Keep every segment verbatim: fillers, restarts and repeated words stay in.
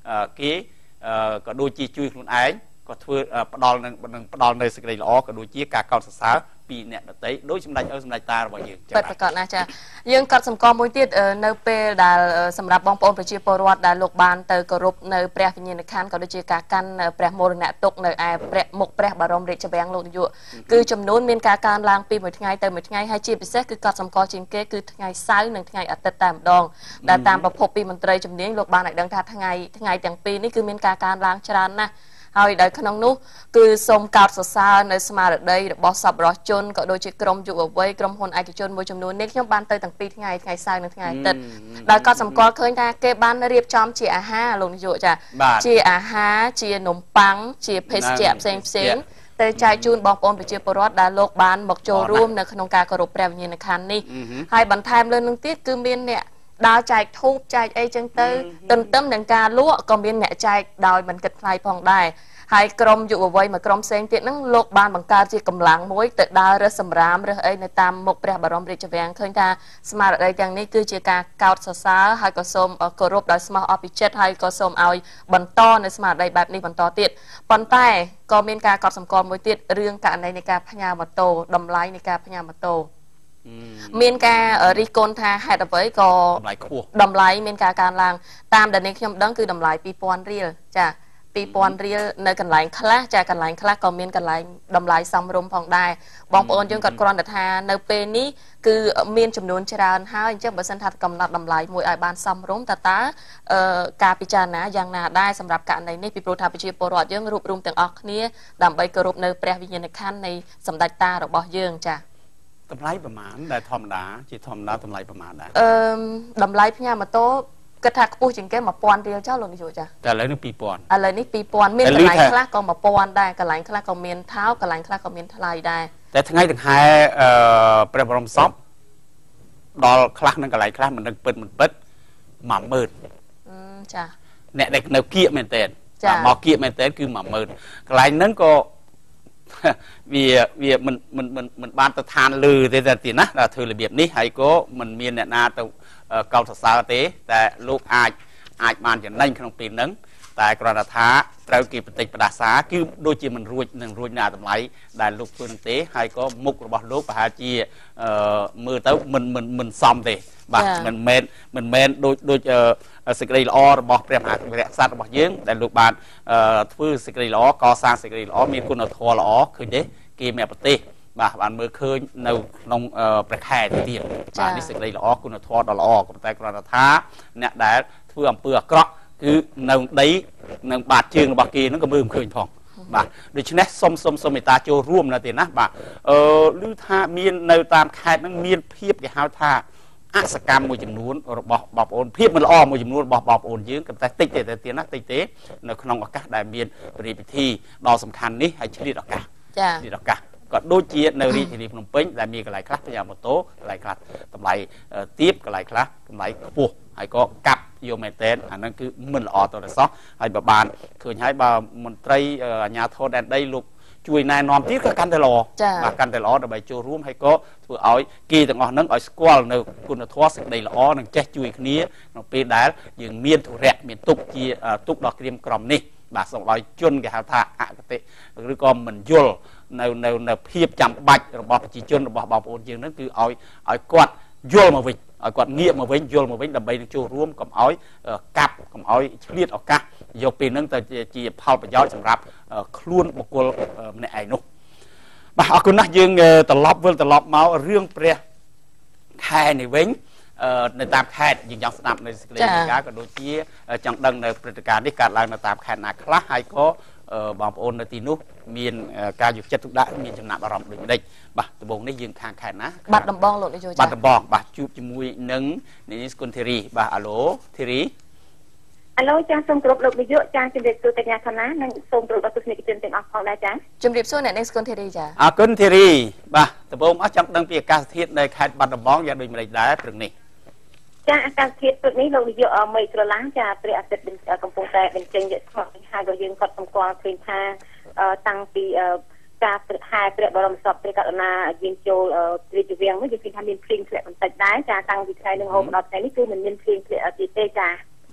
គេក៏ដូចជាជួយខ្លួនឯងក៏ធ្វើផ្ដល់នឹងផ្ដល់នៅសេចក្តីល្អក៏ដូចជាការកោតសរសើរពីអ្នកដទៃដូចសម្ដេចឪសម្ដេចតារបស់យើងចា៎បាទប្រកាសណាស់ចាយើងកត់សម្គាល់មួយទៀតនៅពេលដែលសម្រាប់បងប្អូនប្រជាពលរដ្ឋដែលលោកបានទៅគោរពនៅព្រះវិញ្ញាណក្ខន្ធក៏ដូចជាការកាន់ព្រះមរណទុកនៅឯព្រះមុខព្រះបរមរាជវាំងលោកនាយកគឺចំនួនមានការកើនឡើងពីមួយថ្ងៃទៅមួយថ្ងៃហើយជាពិសេសគឺកត់សម្គាល់ជាងគេគឺថ្ងៃសៅរ៍និងថ្ងៃអាទិត្យតែម្ដងដែលតាមប្រភពពីមន្ត្រីជំនាញលោកបានឲ្យដឹងថាថ្ងៃថ្ងៃទាំងពីរនេះគឺមានការកើនឡើងច្រើនណាស់ហើយដោយក្នុងនោះគឺសូមកោតសរសើរនៅស្មារតីរបស់សប្បុរសជនក៏ដូចជាក្រុមយុវវ័យក្រុមហ៊ុនឯកជនមួយចំនួននេះខ្ញុំបានទៅទាំងពីរថ្ងៃថ្ងៃសៅរ៍និងថ្ងៃអាទិត្យដែលក៏សម្គាល់ឃើញថាគេបានរៀបចំជាអាហារលោកនាយកចាជាអាហារជានំប៉័ងជាភេសជ្ជៈផ្សេងផ្សេងទៅចែកជូនបងប្អូនប្រជាពលរដ្ឋដែលលោកបានមកចូលរួមនៅក្នុងការគោរពព្រះវិញ្ញាណក្ខន្ធនេះហើយបន្ថែមលើនឹងទៀតគឺមានអ្នកដើរចែកធូបចែកអីចឹងទៅទន្ទឹមនឹងការលក់ក៏មានអ្នកចែកដោយមិនគិតថ្លៃផងដែរហើយក្រុមយុវវ័យមួយក្រុមផ្សេងទៀតហ្នឹងលោកបានបង្កើតជាកម្លាំងមួយទៅដើររើសសម្រាមរើសអីនៅតាមមុខព្រះបរមរាជវាំងឃើញថាស្មារតីទាំងនេះគឺជាការកោតសរសើរហើយក៏សូមគោរពដោយស្មោះអស់ពីចិត្តហើយក៏សូមឲ្យបន្តនៅស្មារតីបែបនេះបន្តទៀតប៉ុន្តែក៏មានការកត់សម្គាល់មួយទៀតរឿងករណីនៃការផ្ញើម៉ូតូតម្លៃនៃការផ្ញើម៉ូតូមានការរិះគន់ថាហេតុអ្វីក៏តម្លៃខ្ពស់តម្លៃមានការកើនឡើងតាមដែលនេះខ្ញុំដឹងគឺតម្លៃពីរពាន់រៀលចាពីរពាន់រៀលនៅកន្លែងខ្លះចាកន្លែងខ្លះក៏មានកន្លែងតម្លៃសមរម្យផងដែរបងប្អូនយើងក៏គ្រាន់តែថានៅពេលនេះគឺមានចំនួនច្រើនហើយអញ្ចឹងបើសិនថាកំណត់តម្លៃមួយឲ្យបានសមរម្យតើតើការពិចារណាយ៉ាងណាដែរសម្រាប់ករណីនេះពីព្រោះថាប្រជាពលរដ្ឋយើងរួបរวมទាំងអស់គ្នាដើម្បីគោរពនៅព្រះវិញ្ញាណក្ខន្ធនៃសម្ដេចតារបស់យើងចាតម្លៃប្រមាណដែលធម្មតាជាធម្មតាតម្លៃប្រមាណដែរអឺតម្លៃផ្ញើម៉ូតូគិតថាខ្ពស់ជាងគេមួយពាន់រៀលចុះលោកនាយកចាតែឥឡូវនេះពីរពាន់ឥឡូវនេះពីរពាន់មានកន្លែងខ្លះក៏មួយពាន់ដែរកន្លែងខ្លះក៏មានថោកកន្លែងខ្លះក៏មានថ្លៃដែរតែថ្ងៃដង្ហែអឺព្រះបរមសពដល់ខ្លះនឹងកន្លែងខ្លះមិនដឹងពិតមិនពិតមួយម៉ឺនចាអ្នកដែលនៅគៀកមែនតើមកគៀកមែនតើគឺមួយម៉ឺនកន្លែងហ្នឹងក៏វាវាមិនមិនមិនមិនបានទៅឋានលឺទេតែទីណាដល់ធ្វើរបៀបនេះហើយក៏មិនមានអ្នកណាទៅកោតសរសើរទេតែលោកអាចអាចបានចំណេញក្នុងពេលហ្នឹងតែគ្រាន់តែថាត្រូវគេបន្តិចផ្ដាសាគឺដូចជាមិនរួចនឹងរួចណាតម្លៃដែលលោកធ្វើនឹងទេហើយក៏មុខរបស់លោកប្រហែលជាមើលទៅមិនមិនមិនសមទេបាទមិនមែនមិនមែនដូចដូចសេចក្តីល្អរបស់ព្រះមហាក្សត្ររបស់យើងដែលលោកបានធ្វើសេចក្តីល្អកសាងសេចក្តីល្អមានគុណធម៌ល្អឃើញទេគេមានប្រទេសបាទបានមើលឃើញនៅក្នុងព្រះខែទៀតបាទនេះសេចក្តីល្អគុណធម៌ដ៏ល្អក៏តែគ្រាន់តែថាអ្នកដែលធ្វើអំពើអាក្រក់គឺនៅដីនឹងបាតជើងរបស់គេហ្នឹងក៏មើលមិនឃើញផងបាទដូច្នេះសុំសុំសុំមេត្តាចូលរួមនៅទីណាបាទអឺឮថាមាននៅតាមខេត្តហ្នឹងមានភាពគេហៅថាអសកម្មមួយចំនួនរបស់បងប្អូនភាពមិនល្អមួយចំនួនរបស់បងប្អូនយើងក៏តែតិចទេតែទៀតណាតិចទេនៅក្នុងឱកាសដែលមានរាជពិធីដ៏សំខាន់នេះហើយឆ្លៀតឱកាសចាឆ្លៀតឱកាសក៏ដូចជានៅរាជធានីភ្នំពេញដែលមានកន្លែងខ្លះផ្ញើម៉ូតូកន្លែងខ្លះតម្លៃទាបកន្លែងខ្លះតម្លៃខ្ពស់ហើយក៏កាប់យកមែនតែនអាហ្នឹងគឺមិនល្អទៅដល់សោះហើយបើបានឃើញហើយបើមន្ត្រីអាជ្ញាធរដែនដីលោកជួយណែនាំទៀតក៏កាន់តែល្អបាទកាន់តែល្អដើម្បីចូលរួមហើយក៏ធ្វើឲ្យគេទាំងអស់ហ្នឹងឲ្យស្គាល់នៅគុណធម៌សេចក្តីល្អនិងចេះជួយគ្នាក្នុងពេលដែលយើងមានធុរៈមានទុកជាទុកដល់ក្រៀមក្រំនេះបាទសូមឲ្យជនគេហៅថាអកតេឬក៏មិនយល់នៅនៅនៅភាពចាំបាច់របស់ប្រជាជនរបស់បងប្អូនយើងហ្នឹងគឺឲ្យឲ្យគាត់យល់មកវិញឲ្យគាត់ងាកមកវិញយល់មកវិញដើម្បីនឹងចូលរួមកុំឲ្យកាប់កុំឲ្យឆ្លៀតឱកាសយកពេលហ្នឹងទៅជាផលប្រយោជន៍សម្រាប់ខ្លួនបុគ្គលម្នាក់ឯងនោះបាទអរគុណណាស់យើងត្រឡប់វិលត្រឡប់មករឿងព្រះខែនេះវិញនៅតាមខេត្តយើងចង់ស្ដាប់នៅសេចក្តីរាយការណ៍ក៏ដូចជាចង់ដឹងនៅព្រឹត្តិការណ៍នេះកើតឡើងនៅតាមខេត្តណាខ្លះហើយក៏បងប្អូននៅទីនោះមានការយកចិត្តទុកដាក់មានចំណាប់អារម្មណ៍ដូចម្ដេចបាទដំបូងនេះយើងខាងខេត្តណាបាត់ដំបងលោកនាយកបាត់ដំបងបាទជួបជាមួយនឹងនាងស្គុនធីរីបាទអាឡូធីរីអាឡូចាសូមគោរពលោកនាយកចាជំរាបសួរកញ្ញាខណានិងសូមគោរពដល់ទស្សនិកជនទាំងអស់ផងដែរចាជំរាបសួរអ្នកនាងស្គុនធីរីចាអរគុណធីរីបាទដំបូងអស់ចង់ដឹងពីអាកាសធាតុនៅខេត្តបាត់ដំបងយ៉ាងដូចម្ដេចដែរព្រឹកនេះចាអាកាសធាតុព្រឹកនេះលោកនាយកមេឃស្រឡះចាព្រះអាទិត្យកំពុងតែបញ្ចេញយកស្មោះហើយក៏យើងគាត់សម្គាល់ឃើញថាតាំងពីការព្រឹកហែព្រះបរមសពព្រះករុណាយាងចូលរាជវាំងនោះយើងឃើញថាមានភ្លៀងធ្លាក់បន្តិចដែរចាតាំងពីថ្ងៃនឹងហូបដល់ថ្ងៃនេះគឺមិនមានភ្លៀងធ្លាក់ទៀតទេចា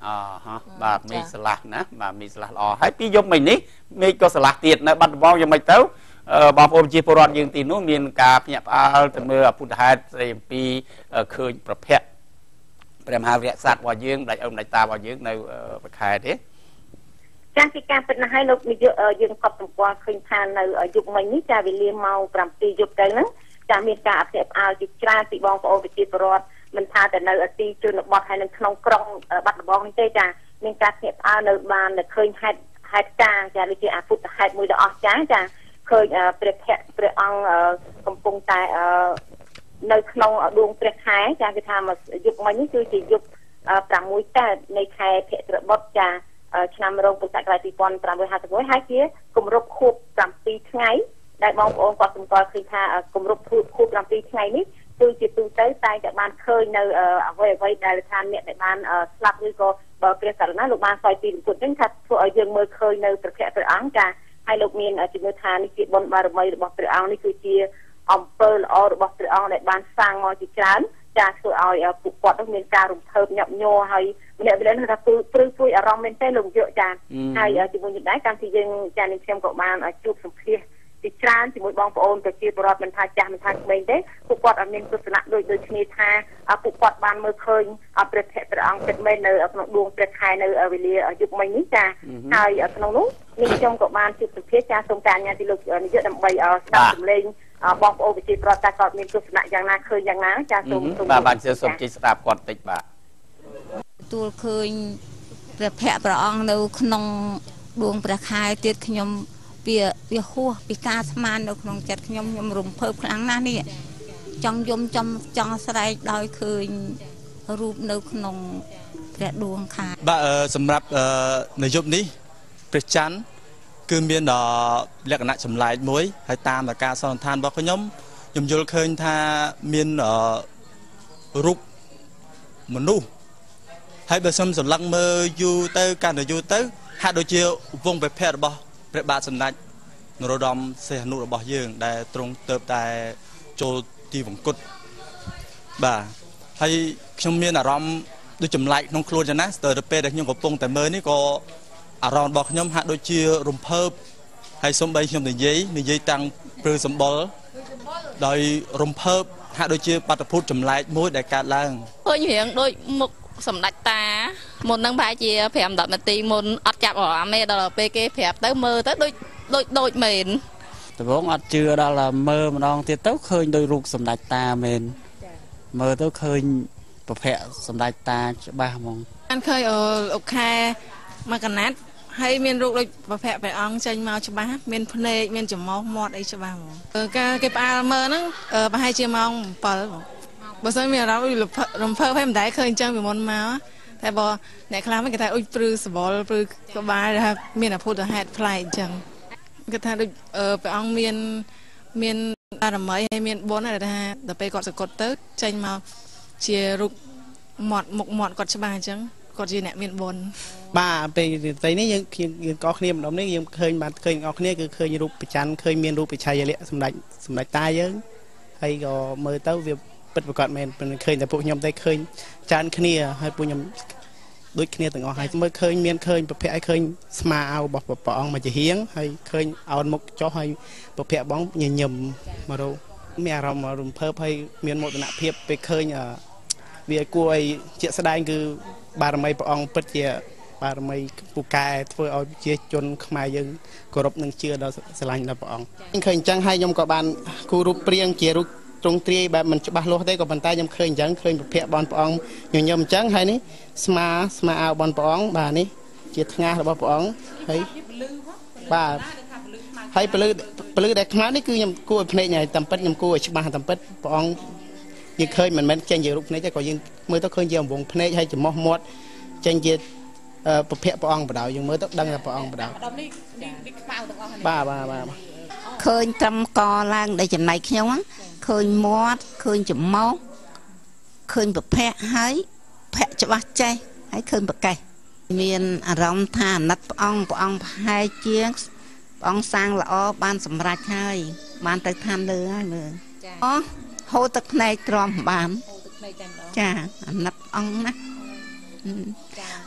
อ๋อฮะบามีสลักนะบามีสลักอ๋อให้พี่ยมไม่นี้มีก็สลักเตียนนะบัดบองยังไม่เต้าบางคนจีบรอดยังตีนู้นมีการพยายามแต่เมื่อพุทธะเรียมปีเคยประเภทเปรมหาวิทยาศาสตร์ว่ายืงได้อมได้ตาว่ายืงในประคายเด้การที่การเป็นให้เรามีเยอะยืงกับตัวกว่าเคยทานในยุคใหม่นี้จะวิลเลียมเมาปรำปียุคใดนั้นจะมีการอัพเดทเอาจิตใจติบองโอวิจิตรอดมันทาแต่ในอตีจุนบอดให้ในขนมกรองบัดบองนี่จะมีการเก็บเอาในบ้านเคยให้ให้จ้าจะวิจิอาพุทธให้มือดอกจ้าจะเคยเปรียบเทียบเปรียบอังกำปงแต่ในขนมดวงเปรียบหายจะคือทำยุคใหม่นี้คือจิยุคปรำมุ้ยแต่ในแค่เพจระบบจะชนำโรงปุษกรายปีปอนปรำมุ้ยหาสมุยหายเชี่ยกลุ่มรบคูบปรำปีไงได้มองโอนกอดสมกอคือทากลุ่มรบคูบปรำปีไงนี้คือจิตตูเต้ใจจากบ้านเคยในเอาไว้ไว้ได้ทานเนี่ยในบ้านสลับหรือก็เปรียบสารนั้นลูกบ้านซอยตีนกุดนั่นค่ะทั่วยังเมื่อเคยในประเทศประอังจ้าให้ลูกมีนจิตมือทานนี่จิตบนบารมีบอกประอังนี่คือเชียอมเปิลออบอกประอังในบ้านสร้างมอจิตจันจะช่วยเอาปุกปอดต้องมีการรุมเทิมหยับโยให้เนี่ยเวลาเราปลื้มปลื้มปุยอารมณ์เป็นเต้ลงเยอะจ้าให้จิตมือหยุดได้การที่ยังจานิเชียมกับบ้านจุกสมเพียจิตจันจิตมือบองปอนกับจีบรอดมันทาจามันทาเมนเด้ปุกปอดอเมนกุศลโดยโดยชนิดทาปุกปอดบ้านเมื่อเคยเอาประเทศประอังเป็นเมนเนอร์เอาดวงประคายเนอร์เอาเวลียุคใหม่นี้จ้าให้ขนมนู้มีชมกับบ้านจุดสุดเพียจ้าสงการงานที่ลูกเยอะดำใบเอาสับสมเลงบองโอวิจิตรอดตากอดมีกุศลอย่างน่าเคยอย่างน่าจ้าสมสมบ้านเสียสมจิตสตาบกอดติดบ่าตัวเคยประเภทประอังในขนมดวงประคายเตียดขยมเปียเปียหัวปีกาสมานในขนมจัดขยมยมรุมเพิ่มครั้งนั้นนี่จังยมจำจังสไลด์โดยเคยรูปในขนมประดวงค่ะบ่สำหรับในยุคนี้ประจันคือมีดอกลักษณะจำลายมวยให้ตามแต่การสอนทานบอกขยมยมยุลเคยท่ามีรูปมนุษย์ให้เบอร์ซ้ำสำลักเมื่ออยู่เตอการอยู่เตอหาโดยเชี่ยววงไปแพทย์บ่พระบาทสมเด็จนโรดมเสนุระบ่ยืงได้ตรงเติบได้โจตีวงกุดบ่าให้ชมเมียนอารมณ์ดูจำลายน้องครัวจะนะเตอร์เปย์ได้ยังกับปงแต่เมื่อนี่ก็อารมณ์บอกยมหาโดยเชี่ยวรุมเพิ่มให้สมบัยยมในยี่ในยี่ตังเปลือสมบูรณ์โดยรุมเพิ่มหาโดยเชี่ยวปัตตพุทธจำลายมวยได้การล่างเพื่อเห็นโดยมุกสำนักตาหมดนั่งพายเชียแผลดอกนาตีหมดอัดจับออกเมย์ดอกเปเกแผลเต้ามือเต้าโดยโดยโดยเหม็นแต่ผมอัดเชื่อดอกมือมันลองเตี้ยเต้าเคยโดยรูปสำนักตาเหม็นมือเต้าเคยประเภทสำนักตาบ้ามองอันเคยเออโอเคมากันนัดให้เมียนรูปโดยประเภทไปอังใจมาใช่ไหมเมียนพเนยเมียนจมูกมอดไอใช่ไหมเออการเก็บอาเมอร์นั่งเออไปให้เชียมองเปิดบางส่วนมีเราอยู่รำเพิ่มให้มันได้เคยจังไปมอนมาแต่บอในคลาไม่กระทายอุ้ยปลื้มสบอลปลื้มสบายนะครับมีน่ะพูดถึงแฮดพลายจังกระทายเออไปอังเมียนเมียนอะไรไม่ให้เมียนบอลอะไรนะฮะแต่ไปกอดสกอตเตอร์ใจมาเชียร์รุกหมอดหมกหมอดกอดสบายจังกอดจีเนี่ยเมียนบอลบ้าไปไปนี่ยังยังก็เคลียร์แบบนี้ยังเคยมาเคยเอาเคลียร์คือเคยรูปไปจันเคยเมียนรูปไปชัยเละสมัยสมัยตายเยอะให้ก็มือเต้าเวียปิดประกอบเมนเป็นเคยแต่พวกยมได้เคยจานเคลียร์ให้พวกยมด้วยเคลียร์ต่างออกให้เมื่อเคยเมียนเคยประเภทเคยสมาเอาบอกปองมาจะเฮียงให้เคยเอาหมกจ่อให้ประเภทบ้องยิงยมมาดูเมียเรามารุมเพิ่มให้เมียนหมดหน้าเพียบไปเคยเวียกล้วยเจี๊ยแสดงคือบารมีปองปิดเจี๊ยบารมีปูกายเพื่อเอาเจี๊ยจนขมายยังกรบหนึ่งเชื่อเราสลายเราปองเคยจังให้ยมกับบานคูรูปเปรียงเจี๊ยรุตรงตรีแบบมันจะบาโลได้กับบรรทายยำเคยจังเคยเพียบอลปองยมยมจังให้นี่สมาสมาเอาบอลปองบานี่เจี๊ยงาหรือบ่ปองให้บาให้ปลื้ปลื้เด็กมานี่คือยำกู้เพลงใหญ่ตำเป็ดยำกู้ชิบาตำเป็ดปองยังเคยเหมือนมันเจนเยอะรูปนี้แต่ก็ยังเมื่อต้องเคยเยี่ยมวงเพลงให้จะมอหมดเจนเยอะประเภทปองประดาวยังเมื่อต้องดังปองประดาวบ้าบ้าบ้าเคยจำกอล่างได้จำไหนเขี้ยวเคยมอดเคยจุ่มมอกเคยแบบแพะให้แพะจะว่าใจให้เคยแบบไก่เมียนอารมณ์ท่านัดปองปองพายเจียงปองสร้างละอ้อบ้านสำราญให้บ้านแต่ทานเลยเลยอ๋อโหตะในตรอมบ้านจ้านัดปองนะ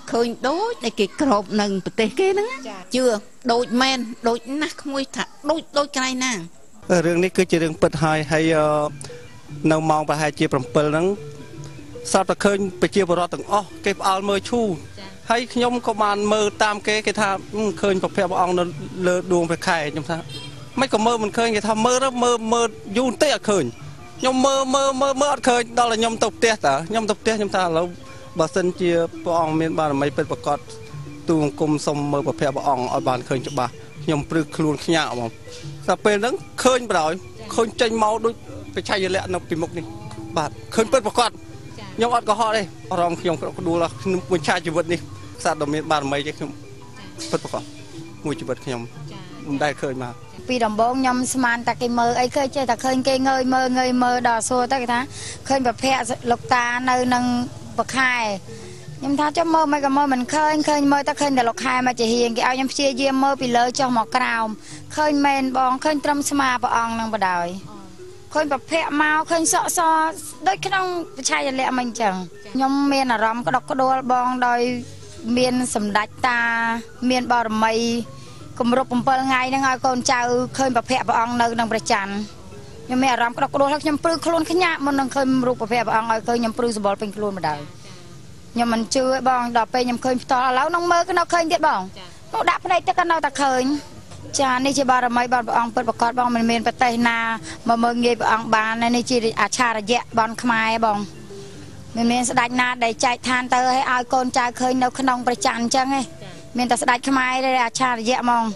ឃើញដូចតែគេក្របនឹងប្រទេសគេហ្នឹងជឿដូចមែនដូចណាស់ក្មួយថាដូចដូចក្រៃណារឿងនេះគឺជារឿងពិតហើយហើយនៅម៉ោងប្រហែលជា7ហ្នឹងសតតែឃើញប្រជាពលរដ្ឋទាំងអស់គេផ្អើលមើលឈូហើយខ្ញុំក៏បានមើលតាមគេគេថាឃើញប្រភពព្រះអង្គនៅលើដួងព្រះខែខ្ញុំថាមិនក៏មើលមិនឃើញគេថាមើលមើលមើលយូរទេអត់ឃើញខ្ញុំមើលមើលមើលមើលអត់ឃើញដល់តែខ្ញុំទៅផ្ទះតើខ្ញុំទៅផ្ទះខ្ញុំថាឥឡូវបើសិនជាព្រះអង្គមានបារមីពិតប្រាកដទូអង្គមសុំមើលប្រភពព្រះអង្គឲ្យបានឃើញច្បាស់ខ្ញុំព្រឹកខ្លួនខ្ញាក់ហ្មងតែពេលហ្នឹងឃើញបណ្ដោយឃើញចេញមកដូចបច្ឆ័យលក្ខនៅពីមុខនេះបាទឃើញពិតប្រាកដខ្ញុំអត់កុហកទេអារម្មណ៍ខ្ញុំក្ដួលខ្ញុំមួយឆាជីវិតនេះខ្សត្រដ៏មានបារមីទេខ្ញុំពិតប្រាកដមួយជីវិតខ្ញុំមិនដែលឃើញមកពីដំបូងខ្ញុំស្មានតែគេមើលអីឃើញចេះតែឃើញគេងើយមើលងើយមើលដល់សួរទៅគេថាឃើញប្រភពលោកតានៅនឹងប្រខែខ្ញុំថាចាំមើលមិនក៏មើលមិនឃើញឃើញមើលតែឃើញតែលោកខែមកជាហៀងគេឲ្យខ្ញុំព្យាយាមមើលពីលើចុះមកក្រោមឃើញមែនបងឃើញត្រឹមស្មាព្រះអង្គនឹងបដ ாய் ឃើញប្រភពមកឃើញសក់សដូចក្នុងបច្ឆ័យលក្ខមិនអញ្ចឹងខ្ញុំមានអារម្មណ៍ក្តុកក្តួលបងដោយមានសម្ដេចតាមានបារមីគម្រប់7ថ្ងៃហ្នឹងឲ្យកូនចៅឃើញប្រភពព្រះអង្គនៅក្នុងព្រះច័ន្ទខ្ញុំមានអារម្មណ៍ក្តុកក្តួលហើយខ្ញុំព្រឺខ្លួនខ្ញាក់មុននឹងឃើញរូបប្រភពព្រះអង្គឲ្យឃើញខ្ញុំព្រឺសម្បល់ពេញខ្លួនម្ដងខ្ញុំមិនជឿបងដល់ពេលខ្ញុំឃើញផ្ទាល់ឥឡូវនឹងមើលនៅឃើញទៀតបងនោះដាក់ភ្នែកទឹកក៏នៅតែឃើញចានេះជាបារមីបងព្រះអង្គពិតប្រាកដបងមិនមានប្រទេសណាមកមើលងាយព្រះអង្គបាននេះជាអាឆារយៈបងខ្មែរបងមិនមានស្ដេចណាដែលចែកឋានទៅឲ្យឲ្យកូនចៅឃើញនៅក្នុងព្រះច័ន្ទអញ្ចឹងឯងមានតែស្ដេចខ្មែរទេអាឆារយៈហ្មង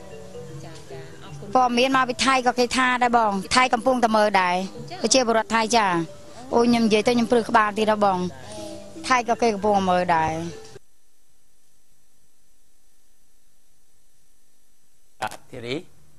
ព័ត៌មានមកពីថៃក៏គេថាដែរបងថៃកំពុងតែមើលដែរប្រជាពលរដ្ឋថៃចាអូខ្ញុំនិយាយទៅខ្ញុំព្រឺក្បាលទៀតដល់បងថៃក៏គេកំពុងមើលដែរធីរី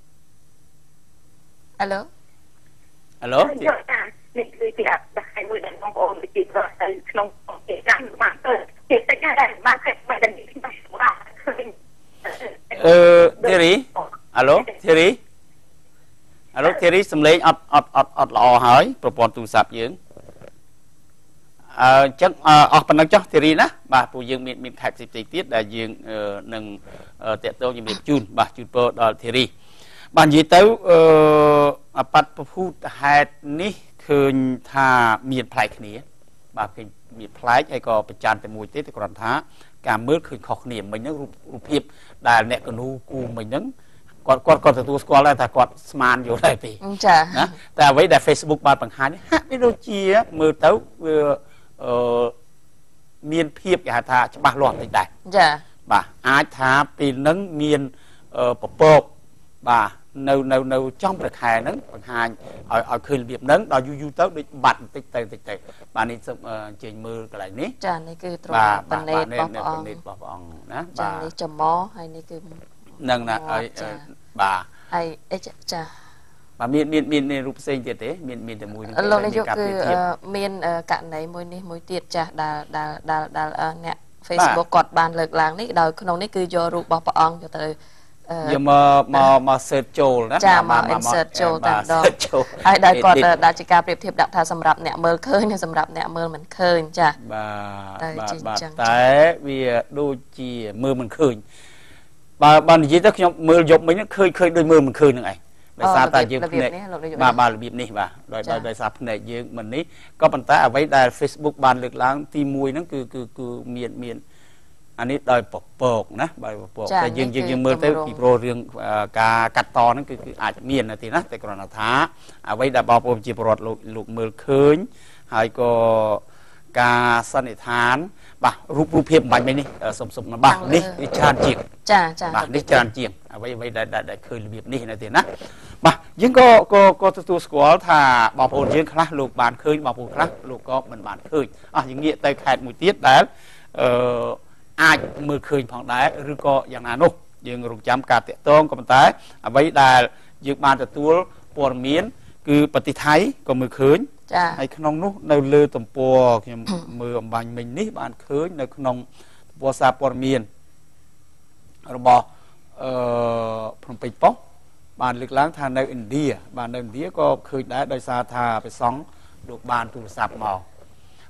ហៅឡូហៅឡូនេះគឺទីអត្តហើយមួយដែលបងប្អូនវិទ្យាសាស្ត្រទៅក្នុងគេចាំបានទៅគេតែគេដែរបានគេមិនដឹងពីបាសវ៉ាអឺធីរីហៅឡូធីរីហៅឡូធីរីសំឡេងអត់អត់អត់អត់ល្អហើយប្រព័ន្ធទូរស័ព្ទយើងអឺអញ្ចឹងអស់ប៉ុណ្ណឹងចុះធីរីណាបាទពួកយើងមានមានខេត្តផ្សេងៗទៀតដែលយើងនឹងតាក់ទងជំរាបជូនបាទជូនពរដល់ធីរីបាទនិយាយទៅអឺអបត្តភូតហេតុនេះឃើញថាមានផ្លែកគ្នាបាទឃើញមានផ្លែកហើយក៏ប្រច័នតែមួយទេតែគ្រាន់ថាការមើលឃើញខុសគ្នាមិញហ្នឹងរូបរូបភាពដែលអ្នកកនូគូមិញហ្នឹងគាត់គាត់គាត់ទទួលស្គាល់ដែរថាគាត់ស្មានយល់ដែរទេចាណាតែអ្វីដែល Facebook បានបង្ហាញហាក់បីដូចជាមើលទៅវាអឺមានភាពគេហៅថាច្បាស់លាស់តិចដែរចាបាទអាចថាពេលហ្នឹងមានពពកបាទនៅនៅនៅចំព្រះខែហ្នឹងបង្ហាញឲ្យឲ្យឃើញរបៀបហ្នឹងដល់យូរយូរទៅដូចបាត់បន្តិចទៅបន្តិចទៅបាទនេះសូមអញ្ជើញមើលកន្លែងនេះចានេះគឺទ្រង់បណ្ឌិតរបស់ព្រះអង្គបណ្ឌិតរបស់ព្រះអង្គណាចានេះចំមហើយនេះគឺនឹងណាឲ្យបាទហើយចាបាទមានមានមានរូបផ្សេងទៀតទេមានមានតែមួយហ្នឹងលោកនាយកគឺមានករណីមួយនេះមួយទៀតចាស់ដែលដែលដែលអ្នក Facebook គាត់បានលើកឡើងនេះដោយក្នុងនេះគឺយករូបរបស់ព្រះអង្គយកទៅយកមកមកមក search ចូលណាចាមក insert ចូលតែម្ដងហើយដែលគាត់ដាក់ជាការប្រៀបធៀបដាក់ថាសម្រាប់អ្នកមើលឃើញសម្រាប់អ្នកមើលមិនឃើញចាបាទបាទតែវាដូចជាមើលមិនឃើញបើបើនិយាយទៅខ្ញុំមើលយប់មិញឃើញឃើញដូចមើលមិនឃើញហ្នឹងឯងដោយសារតែយើងភ្នែកបាទបាទរបៀបនេះបាទដោយដោយសារភ្នែកយើងមិននេះក៏ប៉ុន្តែអ្វីដែល Facebook បានលើកឡើងទីមួយហ្នឹងគឺគឺគឺមានមានអានេះដោយពពកណាបាទពពកតែយើងយើងយើងមើលទៅពីព្រោះរឿងការកាត់តហ្នឹងគឺគឺអាចមានទេណាតែគ្រាន់តែថាអ្វីដែលបងប្អូនជាពលរដ្ឋលោកលោកមើលឃើញហើយក៏ការសន្និដ្ឋានបាទរូបរូបភាពបាញ់មិញនេះសុំសុំបាទនេះវាច្រើនជាងចាចាបាទនេះច្រើនជាងអ្វីអ្វីដែលដែលឃើញរបៀបនេះនៅទេណាបាទយើងក៏ក៏ក៏ទទួលស្គាល់ថាបងប្អូនយើងខ្លះលោកបានឃើញបងប្អូនខ្លះលោកក៏មិនបានឃើញអស់យើងងាកទៅខេត្តមួយទៀតដែលអឺអាចមើលឃើញផងដែរឬក៏យ៉ាងណានោះយើងរងចាំការតាក់ទងក៏ប៉ុន្តែអ្វីដែលយើងបានទទួលព័ត៌មានគឺប្រទេសថៃក៏មើលឃើញហើយក្នុងនោះនៅលើទំព័រខ្ញុំមើលអំបញ្ញមិញនេះបានឃើញនៅក្នុងទំព័រសារព័ត៌មានរបស់អឺភ្នំពេញប៉ុស្តិ៍បានលើកឡើងថានៅឥណ្ឌាបាននៅឥណ្ឌាក៏ឃើញដែរដោយសារថាព្រះសង្ឃលោកបានទូរស័ព្ទមក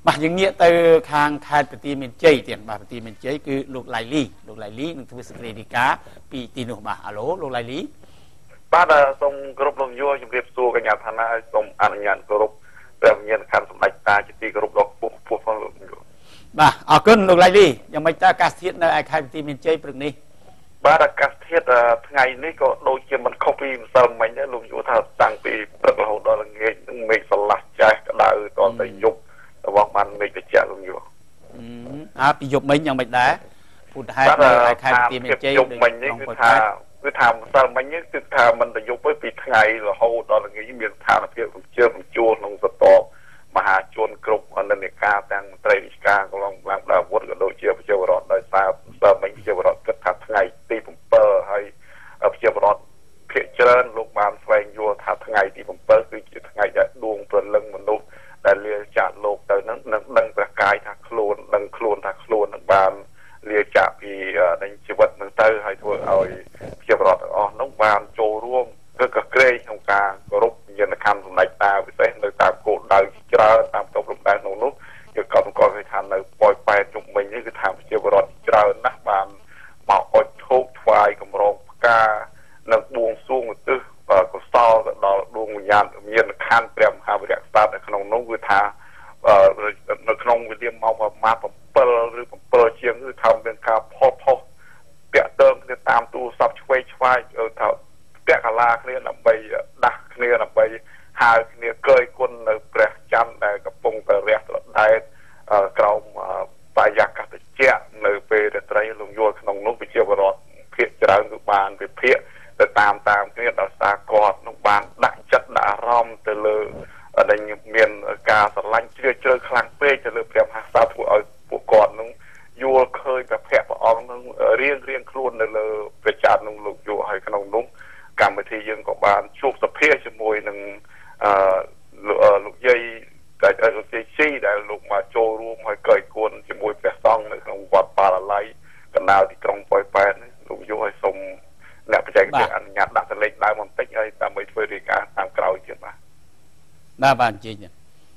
បាទយើងងាកទៅខាងខេត្តបន្ទាយមានជ័យទៀតបាទបន្ទាយមានជ័យគឺលោកឡៃលីលោកឡៃលីនឹងធ្វើសេចក្តីរាយការណ៍ពីទីនោះបាទអាឡូលោកឡៃលីបាទសូមគោរពលោកនាយកជំរាបសួរកញ្ញាឋានៈហើយសូមអនុញ្ញាតគោរពព្រះវិញ្ញាណក្ខន្ធសម្ដេចតាជាទីគោរពដ៏ខ្ពស់ខ្ពស់ផងលោកនាយកបាទអរគុណលោកឡៃលីយ៉ាងម៉េចតើអាកាសធាតុនៅឯខេត្តបន្ទាយមានជ័យព្រឹកនេះបាទអាកាសធាតុថ្ងៃនេះក៏ដូចជាមិនខុសពីម្សិលមិញដែរលោកនាយកថាតាំងពីព្រឹករហូតដល់ល្ងាចនឹងមេឃស្រឡះចាស់ក្តៅតទៅយប់របស់បានមេឃត្រជាក់លោកនាយកអើពីយប់មិញយ៉ាងម៉េចដែរពុទ្ធហេតុនៅឯខេត្តបន្ទាយមានជ័យយប់មិញនេះគឺថាគឺថាម្សិលមិញនេះគឺថាមិនទៅយប់ទេពីថ្ងៃរហូតដល់ល្ងាចមានស្ថានភាពជើងជួលក្នុងស្ទបមហាជនគ្រប់អនិន្នាការទាំងមន្ត្រីរាជការកន្លងឡើងដល់អាវុធក៏ដូចជាប្រជាពលរដ្ឋដោយសារស្ទើរមិញប្រជាពលរដ្ឋគិតថាថ្ងៃទី7ហើយប្រជាពលរដ្ឋភាគច្រើនលោកបានស្វែងយល់ថាថ្ងៃទី7គឺជាថ្ងៃដែលដួងព្រលឹងមនុស្សដែលលាចាកលោកទៅនឹងនឹងដឹងព្រះកាយថាខ្លួនដឹងខ្លួនថាខ្លួននឹងបានលាចាកពីនៃជីវិតនឹងទៅហើយធ្វើឲ្យប្រជាពលរដ្ឋទាំងអស់នោះបានចូលរួមគឺក៏ក្រែងក្នុងការគោរពយន្តកម្មសម្ដេចតាពិសេសនៅតាមគោលដៅច្រើនតាមតបរំដែងក្នុងនោះគឺក៏បង្កឲ្យថានៅប៉ោយប៉ែតជុំវិញនេះគឺថាប្រជាពលរដ្ឋច្រើនណាស់បានមកអុជធូបថ្វាយកម្រងផ្កានៅបួងសួងឧទ្ទិសកុសលទៅដល់ដួងវិញ្ញាណមានខណ្ឌព្រះមហាវីរក្សត្រនៅក្នុងនោះគឺថានៅក្នុងវេលាម៉ោងប្រមាណ7ឬ7ជាងគឺថាមានការផុសផុសពាក់ទងគ្នាតាមទូរស័ព្ទឆ្វេងឆ្វាយថាពាក់កាឡាគ្នាដើម្បីដាស់គ្នាដើម្បីហៅគ្នាកើយគុណនៅព្រះច័ន្ទដែលកំពុងតែរះត្រដែតក្រោមបរិយាកាសត្រជាក់នៅពេលរាត្រីលំយល់ក្នុងនោះប្រជាពលរដ្ឋភាគច្រើនគឺបានវិភាគទៅតាមតាមគ្នាដោយសារគាត់នោះបានដាក់ចិត្តដាក់អារម្មណ៍ទៅលើដែលមានការស្រឡាញ់ជ្រាលជ្រៅខ្លាំងពេកទៅលើព្រះមហាក្សត្រធ្វើឲ្យពួកគាត់នឹងយល់ឃើញព្រះភ័ក្ត្រព្រះអង្គនឹងរៀងរៀងខ្លួននៅលើព្រះច័ន្ទនឹងលោកយល់ហើយក្នុងនោះកម្មវិធីយើងក៏បានជួបសភាជាមួយនឹងអឺលោកយាយដែលលោកយាយស៊ីដែលលោកមកចូលរួមហើយកើយគួនជាមួយព្រះសង្ឃនៅក្នុងវត្តបារាល័យកណ្ដាលទីក្រុងប៉ោយប៉ែតលោកយល់ឲ្យសូមអ្នកបច្ចេកទេសអនុញ្ញាតដាក់សលេងដើមបន្តិចហើយដើម្បីធ្វើរាយការណ៍តាមក្រោយទៀតបាទបាទបាទជិញ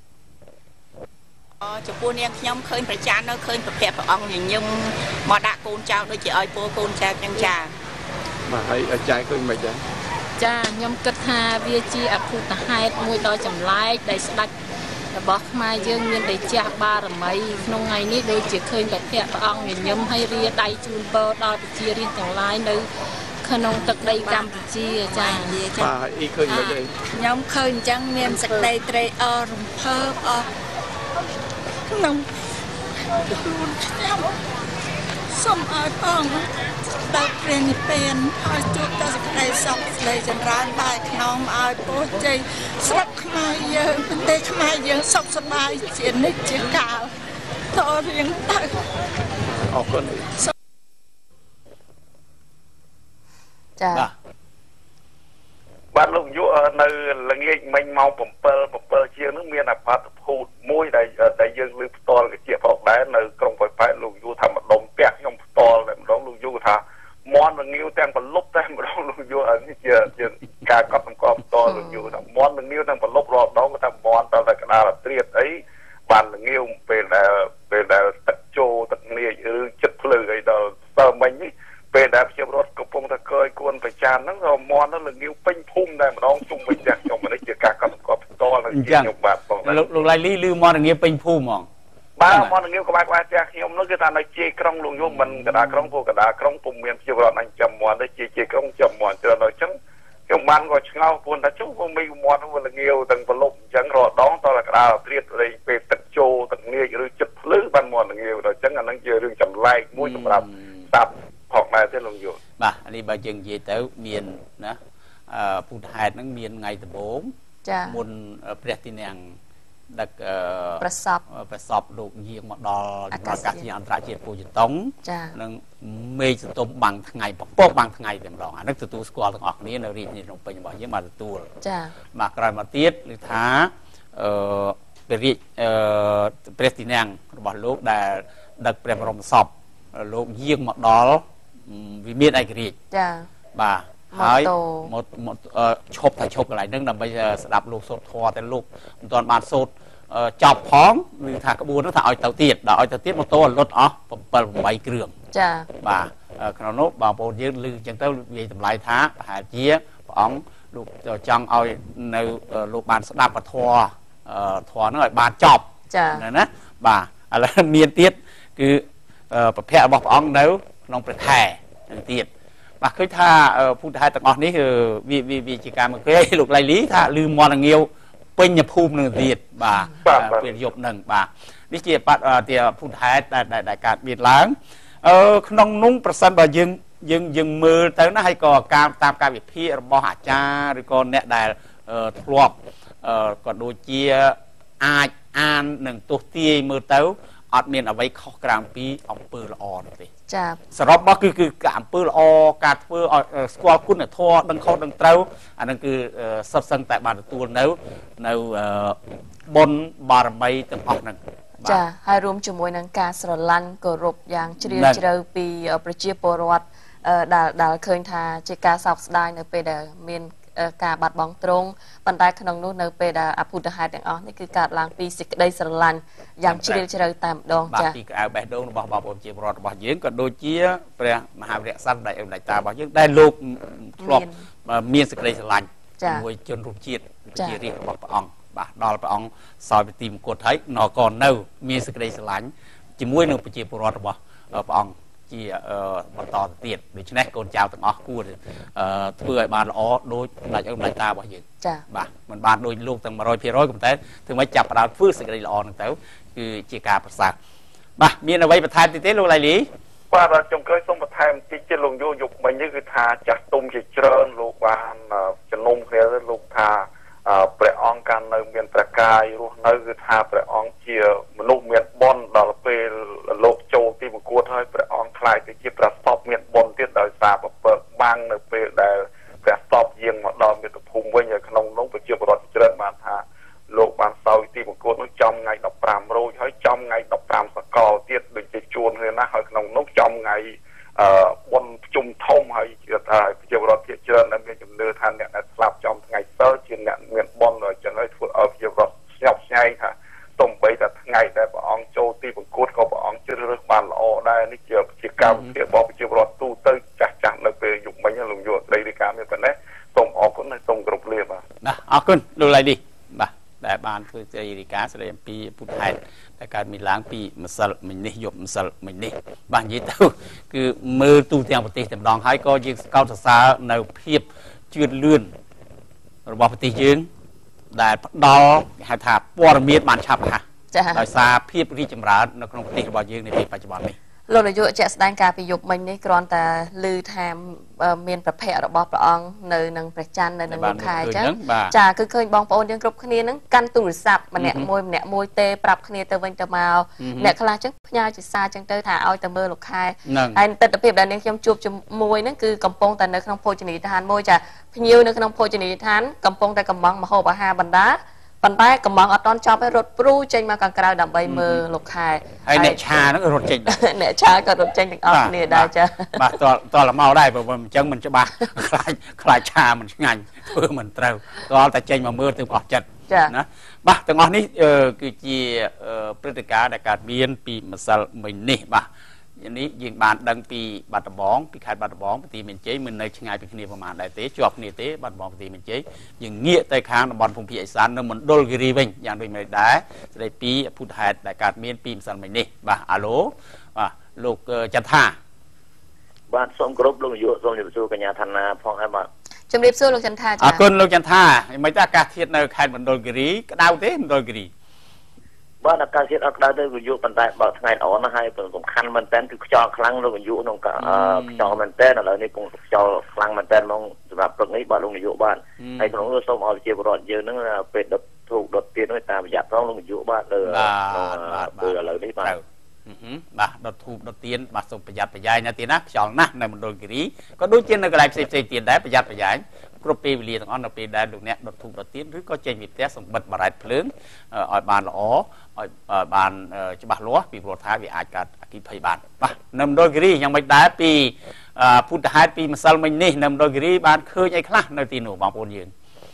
ចំពោះនាងខ្ញុំឃើញប្រចាននៅឃើញប្រភពព្រះអង្គញញឹមមកដាក់កូនចៅដូចជាឲ្យពូកូនចៅចឹងចាបាទហើយអាចារ្យឃើញមិនដែរចាខ្ញុំគិតថាវាជាអភូតហេតុមួយដ៏ចម្លែកដែលស្ដេចរបស់ខ្មែរយើងមានតែចាស់បារមីក្នុងថ្ងៃនេះដូចជាឃើញប្រភពព្រះអង្គញញឹមឲ្យរាដៃជូនពរដល់ប្រជារាស្ត្រទាំងឡាយនៅក្នុងទឹកដីកម្ពុជាចា៎បាទអីឃើញមិនដែរខ្ញុំឃើញអញ្ចឹងមានសេចក្តីត្រេកអររំភើបអស់ក្នុងខ្លួនខ្ញុំសូមឲ្យផងដល់ព្រះនិព្វានឲ្យជួបតែសេចក្តីសុខស្ដីចម្រើនបែរខ្នងឲ្យពោះជ័យស្រុកខ្មែរយើងប្រទេសខ្មែរយើងសុខសប្បាយជានិច្ចជាកាលតរៀងទៅអរគុណចា៎បាទលោកយុនៅល្ងាចមិញម៉ោង7 7ជាងនោះមានអាបាតុភូតមួយដែលដែលយើងលើផ្ទាល់ជាផងដែរនៅក្រុងប៉ោយប៉ែតលោកយុថាម្ដុំពាក់ខ្ញុំផ្ទាល់តែម្ដងលោកយុថាមន់នឹងងាវទាំងប្រលប់តែម្ដងលោកយុអានេះជាជាការកត់សម្គាល់ផ្ទាល់លោកយុថាមន់នឹងងាវទាំងប្រលប់រាល់ដងថាមន់តតែកណ្ដាលត្រៀតអីបាននឹងងាវពេលដែលពេលដែលទឹកចូលទឹកនាយឬចិត្តភ្លឺអីដល់ស្ទើរមិញនេះពេលដែលប្រជាពលរដ្ឋកំពុងតែកើយគួនប្រចានហ្នឹងក៏មន់ហ្នឹងល្ងាវពេញភូមិតែម្ដងជុំវិញផ្ទះខ្ញុំនេះជាការកត់សម្គាល់ផ្ទាល់នឹងខ្ញុំបាទបងលោកលោកឡៃលីឮមន់ល្ងាវពេញភូមិហ្មងបាទមន់ល្ងាវក្បែរក្បែរផ្ទះខ្ញុំនោះគឺថានៅជាយក្រុងលោកយមមិនកណ្ដាលក្រុងគោកណ្ដាលក្រុងពុំមានប្រជាពលរដ្ឋអញចាំមន់ទេជាជាយក្រុងចាំមន់ច្រើនដល់អញ្ចឹងខ្ញុំបានក៏ឆ្ងល់ពួនថាចុះពុំមានមន់ហ្នឹងល្ងាវទាំងប្រលប់អញ្ចឹងរដងតតែកណ្ដាលត្រៀតលេងពេលទឹកចូលទឹកនាយឬចិត្តភ្លឺបានមន់ល្ងាវដល់អញ្ចឹងអាហ្នឹងជារឿងចម្លែកមួយសម្រាប់ស្ដាប់ផងដែរទេលោកយុបាទនេះបើយើងនិយាយទៅមានណាអឺពុទ្ធហេតុហ្នឹងមានថ្ងៃដំបូងចា៎មុនព្រះទីនាំងដឹកប្រសពប្រសពលោកយាងមកដល់អាកាសយានអន្តរជាតិពូជតុងនឹងមេឃសន្ទុំបាំងថ្ងៃពពកបាំងថ្ងៃតែម្ដងអានេះទទួលស្គាល់ទាំងអស់គ្នានៅរាជធានីភ្នំពេញរបស់យើងបានទទួលចា៎បាទក្រោយមកទៀតគឺថាអឺព្រះរាជអឺព្រះទីនាំងរបស់លោកដែលដឹកព្រះបរមសពលោកយាងមកដល់វិមានឯករាជ្យចាបាទហើយមកឈប់ថាឈប់កន្លែងហ្នឹងដើម្បីស្ដាប់លោកសូត្រធម៌តែលោកមិនទាន់បានសូត្រចប់ផងឬថាក្បួននោះថាឲ្យទៅទៀតដល់ឲ្យទៅទៀតម៉ូតូលុតអស់bảyគ្រឿងចាបាទក្នុងនោះបងប្អូនយើងឮអញ្ចឹងទៅវាយតម្លៃថាប្រហែលជាព្រះអង្គលោកចង់ឲ្យនៅលោកបានស្ដាប់ពធធម៌ធម៌ហ្នឹងឲ្យបានចប់ចាណាបាទឥឡូវមានទៀតគឺប្រភពរបស់ព្រះអង្គនៅក្នុងព្រះខែនឹងទៀតបាទឃើញថាពុទ្ធហេតុទាំងអស់នេះវាវាជាការមកគេលោកលៃលីថាលឺមន់ងាវពេញភូមិនឹងទៀតបាទពេលយប់នឹងបាទនេះជាបាត់ជាពុទ្ធហេតុដែលកើតមានឡើងអឺក្នុងនោះប្រសិនបើយើងយើងយើងមើលទៅណាហើយក៏ការតាមការវិភាគរបស់អាចារ្យឬក៏អ្នកដែលធ្លាប់ក៏ដូចជាអាចអាននឹងទស្សទាយមើលទៅអត់មានអ្វីខុសក្រៅពីអំពើល្អនោះទេចាសរុបមកគឺគឺការអំពើល្អការធ្វើឲ្យស្គាល់គុណធម៌ដឹងខុសដឹងត្រូវអានឹងគឺសុទ្ធសឹងតែបានទទួលនៅនៅបុណ្យបារមីទាំងអស់ហ្នឹងចាហើយរួមជាមួយនឹងការស្រឡាញ់គោរពយ៉ាងជ្រាលជ្រៅពីប្រជាពលរដ្ឋដែលដែលឃើញថាជាការសោកស្ដាយនៅពេលដែលមានការបាត់បង់ទ្រង់ប៉ុន្តែក្នុងនោះនៅពេលដែលអពុទ្ធហេតុទាំងអស់នេះគឺកើតឡើងពីសេចក្តីស្រឡាញ់យ៉ាងជ្រាលជ្រៅតែម្ដងចា៎បាទពីក្អៅបេះដូងរបស់បងប្អូនជាពលរដ្ឋរបស់យើងក៏ដូចជាព្រះមហាវីរក្សត្រដែលអេវដៃតារបស់យើងដែលលោកធ្លាប់មានសេចក្តីស្រឡាញ់ជាមួយជនរួមជាតិជារាជរបស់ព្រះអង្គបាទដល់ព្រះអង្គសោយពិធីមង្គលហើយនក៏នៅមានសេចក្តីស្រឡាញ់ជាមួយនឹងប្រជាពលរដ្ឋរបស់ព្រះអង្គជាបន្តទៅទៀតដូច្នេះកូនចៅទាំងអស់គួរធ្វើឲ្យបានល្អដូចម្ដេចឪម្ដេចតារបស់យើងចា៎បាទមិនបានដូចលោកទាំងone hundred percentក៏តែធ្វើមិនចាប់ផ្ដើមធ្វើសេចក្តីល្អហ្នឹងទៅគឺជាការប្រសើរបាទមានអ្វីបន្ថែមទៀតទេលោកឡៃលីបាទចុងក្រោយសូមបន្ថែមតិចទៀតលោកយោយកមិញនេះគឺថាចាស់ទុំជាច្រើនលោកបានជំនុំគ្នាលោកថាព្រះអង្គកាន់នៅមានប្រកាយរស់នៅគឺថាព្រះអង្គជាមនុស្សមានបុណ្យដល់ពេលលោកចូលទីប្រកួតហើយព្រះអង្គខ្លាយទៅជាព្រះសពមានបុណ្យទៀតដោយសារប្រពើបាំងនៅពេលដែលព្រះសពយាងមកដល់មាតុភូមិវិញហើយក្នុងនោះប្រជាពលរដ្ឋច្រើនបានថាលោកបានសោយទីប្រកួតនោះចំថ្ងៃ15រោចហើយចំថ្ងៃ15សកលទៀតដូចជាជួនគ្នាណាហើយក្នុងនោះចំថ្ងៃអឺបុណ្យជុំធំហើយថាប្រជាពលរដ្ឋភាគច្រើនដែលមានជំនឿថាអ្នកដែលស្លាប់ចំថ្ងៃសិលជាអ្នកមានបុណ្យហើយចឹងហើយធ្វើឲ្យប្រជាពលរដ្ឋស្ញប់ស្ញែងថាទំបីតែថ្ងៃដែលព្រះអង្គចូលទីប្រកួតក៏ព្រះអង្គជ្រើសរើសបានល្អដែរនេះជាជាកម្មវិធីរបស់ប្រជាពលរដ្ឋទូទៅចាស់ចាស់នៅពេលយុគមិញលោកយុវស្រីរាជការមានប៉ុណ្ណេះសូមអរគុណហើយសូមគោរពលាបាទណាអរគុណលោកឡៃនេះបាទដែលបានធ្វើសេរីរាជការស្ដីអំពីពុទ្ធហេតុដែលកើតមានឡើងពីម្សិលមិញនេះយប់ម្សិលមិញនេះបាទនិយាយទៅគឺមើលទូទាំងប្រទេសតែម្ដងហើយក៏យើងស្កោតសរសើរនៅភាពជឿនលឿនរបស់ប្រទេសយើងដែលផ្ដល់គេហៅថាព័ត៌មានបានឆាប់រហ័សដោយសារភាពរីកចម្រើននៅក្នុងប្រទេសរបស់យើងនាពេលបច្ចុប្បន្ននេះលោកនាយកជាក់ស្ដែងការពីយប់មិញនេះគ្រាន់តែឮថាមានប្រភពរបស់ព្រះអង្គនៅនឹងព្រះច័ន្ទនៅនឹងលោកខែអញ្ចឹងចាគឺឃើញបងប្អូនយើងគ្រប់គ្នានឹងកាន់ទូរស័ព្ទម្នាក់មួយម្នាក់មួយទេប្រាប់គ្នាទៅវិញទៅមកអ្នកខ្លះអញ្ចឹងផ្ញើជាសារអញ្ចឹងទៅថាឲ្យទៅមើលលោកខែហើយទស្សនវិជ្ជាដែលនាងខ្ញុំជួបជាមួយហ្នឹងគឺកំពុងតែនៅក្នុងភោជនីយដ្ឋានមួយចាភ្ញៀវនៅក្នុងភោជនីយដ្ឋានកំពុងតែកំងម្ហូបអាហារបណ្ដាប៉ុន្តែកំងអត់តន់ចប់ឲ្យរត់ព្រូចេញមកខាងក្រៅដើម្បីមើលលោកខែហើយអ្នកឆាហ្នឹងរត់ចេញអ្នកឆាក៏រត់ចេញទាំងអស់គ្នាដែរចាបាទតតលមកដែរព្រោះអញ្ចឹងមិនច្បាស់ខ្លាចខ្លាចឆាមិនឆ្ងាញ់ធ្វើមិនត្រូវតតែចេញមកមើលទើបអស់ចិត្តណាបាទទាំងអស់នេះគឺជាព្រឹត្តិការណ៍ដែលកើតមានពីម្សិលមិញនេះបាទនេះយើងបានដឹងពីបាត់ដំបងពីខេត្តបាត់ដំបងប្រទេសមានជ័យមិននៅឆ្ងាយពីគ្នាប្រហែលដែរទេជាប់គ្នាទេបាត់ដំបងប្រទេសមានជ័យយើងងាកទៅខាងតំបន់ភូមិភាគឦសាននៅមណ្ឌលគិរីវិញយ៉ាងដូចមិនដែរស្ដីពីពុទ្ធហេតុដែលកើតមានពីម្សិលមិញនេះបាទអាឡូបាទលោកចន្ទថាបាទសូមគោរពលោកនាយកសូមជម្រាបសួរកញ្ញាឋានាផងហើយបាទជម្រាបសួរលោកចន្ទថាអរគុណលោកចន្ទថាមិនតែអាកាសធាតុនៅខេត្តមណ្ឌលគិរីក្តៅទេមណ្ឌលគិរីបាទអាកាសធាតុអត់ក្តៅទេលោកយុប៉ុន្តែបើថ្ងៃល្អណាស់ហើយសំខាន់មែនតើគឺខ្យល់ខ្លាំងលោកយុក្នុងខ្យល់មែនតើឥឡូវនេះគង់ខ្យល់ខ្លាំងមែនតើហ្មងសម្រាប់ព្រឹកនេះបាទលោកយុបាទហើយក្នុងនោះសូមឲ្យជាបរិវត្តយើងហ្នឹងពេលដុតធូបដុតទៀននោះតាមរយៈផងលោកយុបាទលើពេលឥឡូវនេះបាទបាទដុតធូបដុតទៀនបាទសូមប្រយ័ត្នប្រយែងណាទៀតណាខ្យល់ណាស់នៅមណ្ឌលគិរីក៏ដូចជានៅកន្លែងផ្សេងផ្សេងទៀតដែរប្រយ័ត្នប្រយែងគ្រប់ពេលវេលាទាំងអស់នៅពេលដែលលោកអ្នកដុតធូបដុតទៀនឬក៏ចេញពីផ្ទះសម្បិតបារ៉ែតភ្លើងឲ្យបានល្អឲ្យបានច្បាស់លាស់ពីព្រោះថាវាអាចកើតអគ្គិភ័យបានបាទនៅមណ្ឌលគិរីយ៉ាងមិនដែរពីពុទ្ធហេតុពីម្សិលមិញនេះនៅមណ្ឌលគិរីបានឃើញអីខ្លះនៅទីនោះបងប្អូនយើង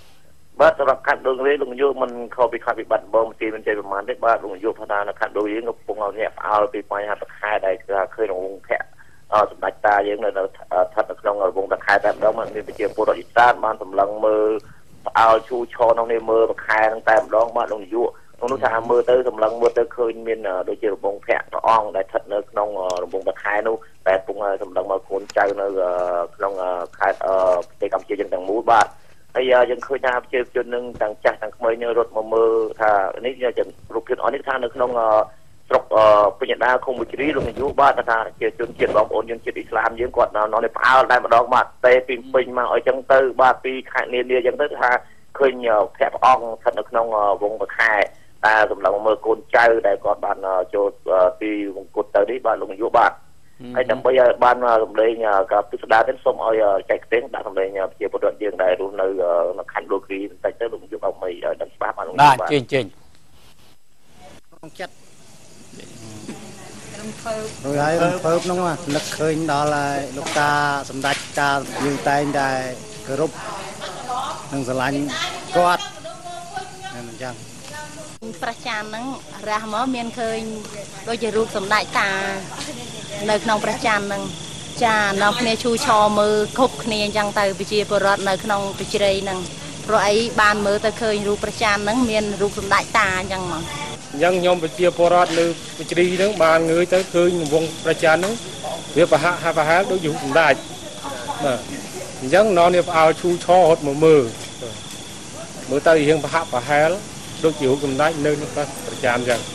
បាទសម្រាប់ខាត់ដូចនេះលោកនាយកមិនខុសពីខាត់ពីបាត់បងទីមិនចេះប្រមាណទេបាទលោកនាយកផតានៅខាត់ដូចយើងកំពុងឲ្យអ្នកផ្អើលពីបញ្ហាប្រខែដែលគឺឃើញក្នុងវងភ័ក្រអសម្ដេចតាយើងនៅស្ថិតនៅក្នុងវងប្រខែតែម្ដងមានប្រជាពលរដ្ឋឥសានបានសម្លឹងមើលផ្អើលឈូឆោក្នុងនេះមើលប្រខែនឹងតែម្ដងបាទលោកនាយកក្នុងនោះថាមើលទៅសម្លឹងមើលទៅឃើញមានដូចជារបងភ័ក្រព្រះអង្គដែលស្ថិតនៅក្នុងរបងប្រខែនោះតែកំពុងសម្លឹងមើលកូនចៅនៅក្នុងខេត្តប្រទេសកម្ពុជាយើងទាំងមូលបាទហើយយើងឃើញថាប្រជាជននឹងទាំងចាស់ទាំងក្មេងនៅរត់មកមើលថានេះជារូបភាពអស់នេះថានៅក្នុងស្រុកពេញដាខុំបុជ្រីលោកនាយកបាទថាជាជនជាតិបងប្អូនយើងជាតិអ៊ីស្លាមយើងគាត់នៅនៅផ្អើលតែម្ដងបាទតែពីពេញមកអីចឹងទៅបាទពីខេត្តនានាចឹងទៅថាឃើញភ័ក្រព្រះអង្គស្ថិតនៅក្នុងវងប្រខែតែសម្លឹងមើលកូនចៅដែលគាត់បានចូលពីវង្គតទៅនេះបាទលោកនាយកបាទហើយដើម្បីឲ្យបានសម្លេងការពិស្ដារទៅសូមឲ្យចែកខ្ទេសដាក់សម្លេងជាពលរដ្ឋយើងដែលរស់នៅនៅខណ្ឌដូគ្រីបន្តិចទៅលោកនាយកឲ្យមិនដឹងច្បាស់បាទលោកនាយកបាទជិញជិញក្នុងចិត្តរំភើបរួចហើយរំភើបហ្នឹងនឹកឃើញដល់លោកតាសម្ដេចតាយើងតែងតែគោរពនិងស្រឡាញ់គាត់ហ្នឹងអញ្ចឹងប្រចាំហ្នឹងរះមកមានឃើញដូចជារូបសម្ដេចតានៅក្នុងព្រះច័ន្ទហ្នឹងចានៅគ្នាឈូឆោមើលគ្រប់គ្នាអញ្ចឹងទៅប្រជាពលរដ្ឋនៅក្នុងបជ្រៃហ្នឹងព្រោះអីបានមើលទៅឃើញរូបព្រះច័ន្ទហ្នឹងមានរូបសម្ដេចតាអញ្ចឹងមកអញ្ចឹងខ្ញុំប្រជាពលរដ្ឋនៅបជ្រៃហ្នឹងបានងើយទៅឃើញវងព្រះច័ន្ទហ្នឹងវាប្រហាក់ហាក់ប្រហែលដូចរូបសម្ដេចបាទអញ្ចឹងនរនេះផ្អើលឈូឆោរត់មកមើលមើលទៅរៀងប្រហាក់ប្រហែលដូចជារូបសម្ដេចនៅក្នុងព្រះច័ន្ទអញ្ចឹង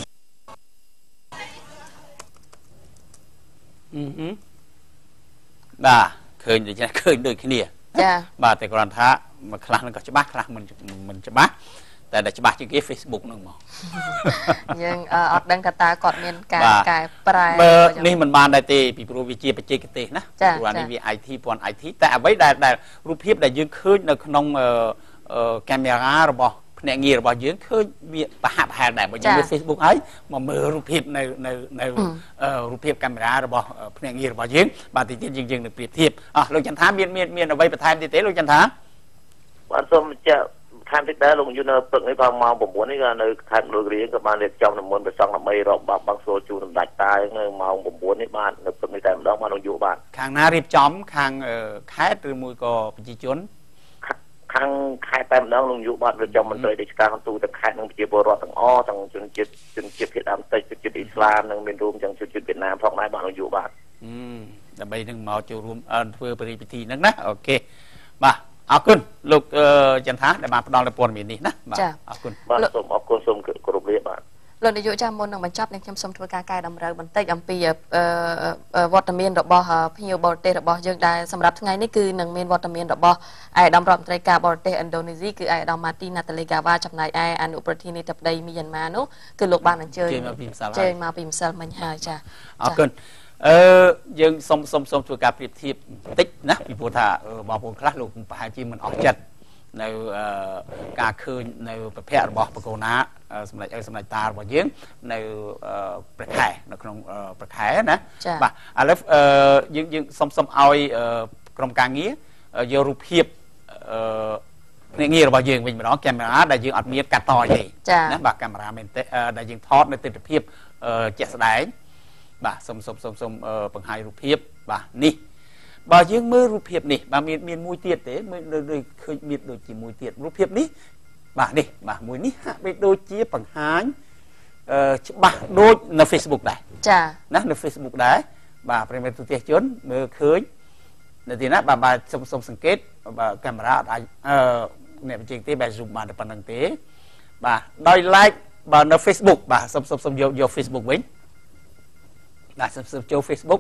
បាទឃើញដូចឃើញដូចគ្នាចាបាទតែគ្រាន់ថាមួយខ្លះនឹងក៏ច្បាស់ខ្លះមិនមិនច្បាស់តែដែលច្បាស់ជាងគេ Facebook ហ្នឹងមកយើងអត់ដឹងថាតើគាត់មានការកែប្រែនេះមិនបានដែរទេពីព្រោះវាជាបច្ចេកទេសណាព្រោះនេះវា ไอ ที ពន្ធ ไอ ที តែអ្វីដែលដែលរូបភាពដែលយើងឃើញនៅក្នុងកាមេរ៉ារបស់ភ្នាក់ងាររបស់យើងឃើញវាប្រហាក់ប្រហែលដែរបើយើងមើល Facebook ហើយមកមើលរូបភាពនៅនៅនៅរូបភាពកាមេរ៉ារបស់ភ្នាក់ងាររបស់យើងបាទទីទៀតយើងយើងនឹងប្រៀបធៀបអស់លោកចន្ទថាមានមានមានអ្វីបន្ថែមទៀតទេលោកចន្ទថាបាទសូមចាខាងទីដែរលោកយុននៅព្រឹកនេះផងម៉ោង៩នេះក៏នៅខេត្តលោករៀងក៏បានរៀបចំនិមន្តព្រះសង្ឃដើម្បីរាប់បាប់បាំងសូលជូនសម្ដេចតានៅម៉ោង៩នេះបាទនៅព្រឹកនេះតែម្ដងបាទលោកយុបាទខាងណារៀបចំខាងខេត្តឬមួយក៏ប្រជាជនខាងខេត្តតែម្ដងលោកយុបាទរៀបចំមន្ត្រីរាជការទូទៅខេត្តនិងប្រជាពលរដ្ឋទាំងអស់ទាំងជនជាតិជនជាតិភាគដើមតិចជនជាតិអ៊ីស្លាមនិងមានរួមទាំងជនជាតិវៀតណាមផងដែរបាទលោកយុបាទដើម្បីនឹងមកចូលរួមធ្វើពិធីពិធីហ្នឹងណាអូខេបាទអរគុណលោកចន្ទថាដែលបានផ្ដល់នូវព័ត៌មាននេះណាបាទអរគុណបាទសូមអរគុណសូមគោរពលាបាទលោកនាយកចាមុននឹងបញ្ចប់នឹងខ្ញុំសូមធ្វើការកែតម្រូវបន្តិចអំពីវត្តមានរបស់ភ្ញៀវបរទេសរបស់យើងដែលសម្រាប់ថ្ងៃនេះគឺនឹងមានវត្តមានរបស់ឯកឧត្តមរដ្ឋមន្ត្រីការបរទេសឥណ្ឌូនេស៊ីគឺឯកឧត្តមម៉ាទីណាតាលីកាវ៉ាចំណែកឯអនុប្រធានាធិបតីមីយ៉ាន់ម៉ានោះគឺលោកបានអញ្ជើញជើញមកពីម្សិលមិញហើយចាអរគុណអឺយើងសុំសុំសុំធ្វើការប្រៀបធៀបបន្តិចណាពីព្រោះថាបងប្អូនខ្លះលោកប្រហែលជាមិនអស់ចិត្តនៅការឃើញនៅប្រភពរបស់បកូណាសម្ដេចឪសម្ដេចតារបស់យើងនៅព្រះខែនៅក្នុងព្រះខែណាបាទឥឡូវយើងយើងសុំសុំឲ្យក្រុមការងារយករូបភាពភ្នាក់ងាររបស់យើងវិញម្ដងកាមេរ៉ាដែលយើងអត់មានកាត់តទេណាបាទកាមេរ៉ាមែនទេដែលយើងថតនៅទិដ្ឋភាពជាក់ស្ដែងបាទសុំសុំសុំសុំបង្ហាញរូបភាពបាទនេះបើយើងមើលរូបភាពនេះបាទមានមានមួយទៀតទេមើលដូចឃើញមានដូចជាមួយទៀតរូបភាពនេះបាទនេះបាទមួយនេះហាក់បីដូចជាបង្ហាញអឺច្បាស់ដូចនៅ Facebook ដែរចាណានៅ Facebook ដែរបាទប្រិមត្តទស្សនិកជនមើលឃើញនៅទីណាបាទបាទសុំសុំសង្កេតបាទកាមេរ៉ាអាចអឺអ្នកបញ្ចេញទេបែរ zoom បានតែប៉ុណ្្នឹងទេបាទដោយ like បាទនៅ Facebook បាទសុំសុំសុំយកយក Facebook វិញបាទសុំសុំចូល Facebook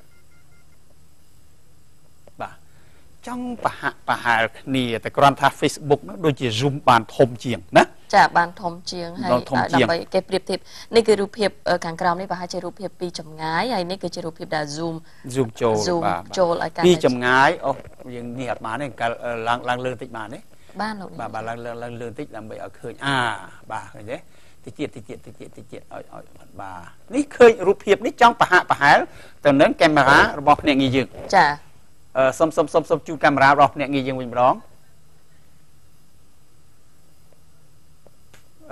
ចង់ប្រហាក់ប្រហែលគ្នាតែគ្រាន់ថា Facebook នោះដូចជា zoom បានធំជាងណាចាបានធំជាងហើយដើម្បីគេប្រៀបធៀបនេះគឺរូបភាពខាងក្រោមនេះប្រហែលជារូបភាពពីចម្ងាយហើយនេះគឺជារូបភាពដែល zoom zoom ចូលបាទចូលឲ្យកាន់ពីចម្ងាយអូយើងនេះអត់បានទេឡើងឡើងលើបន្តិចបានទេបានលោកបាទបាទឡើងឡើងលើបន្តិចដើម្បីឲ្យឃើញអាបាទឃើញទេតិចទៀតតិចទៀតតិចទៀតតិចទៀតឲ្យឲ្យបាទនេះឃើញរូបភាពនេះចង់ប្រហាក់ប្រហែលទៅនឹងកាមេរ៉ារបស់ភ្នាក់ងារយើងចាសុំសុំសុំសុំជួកាមេរ៉ារបស់ភ្នាក់ងារយើងវិញម្ដង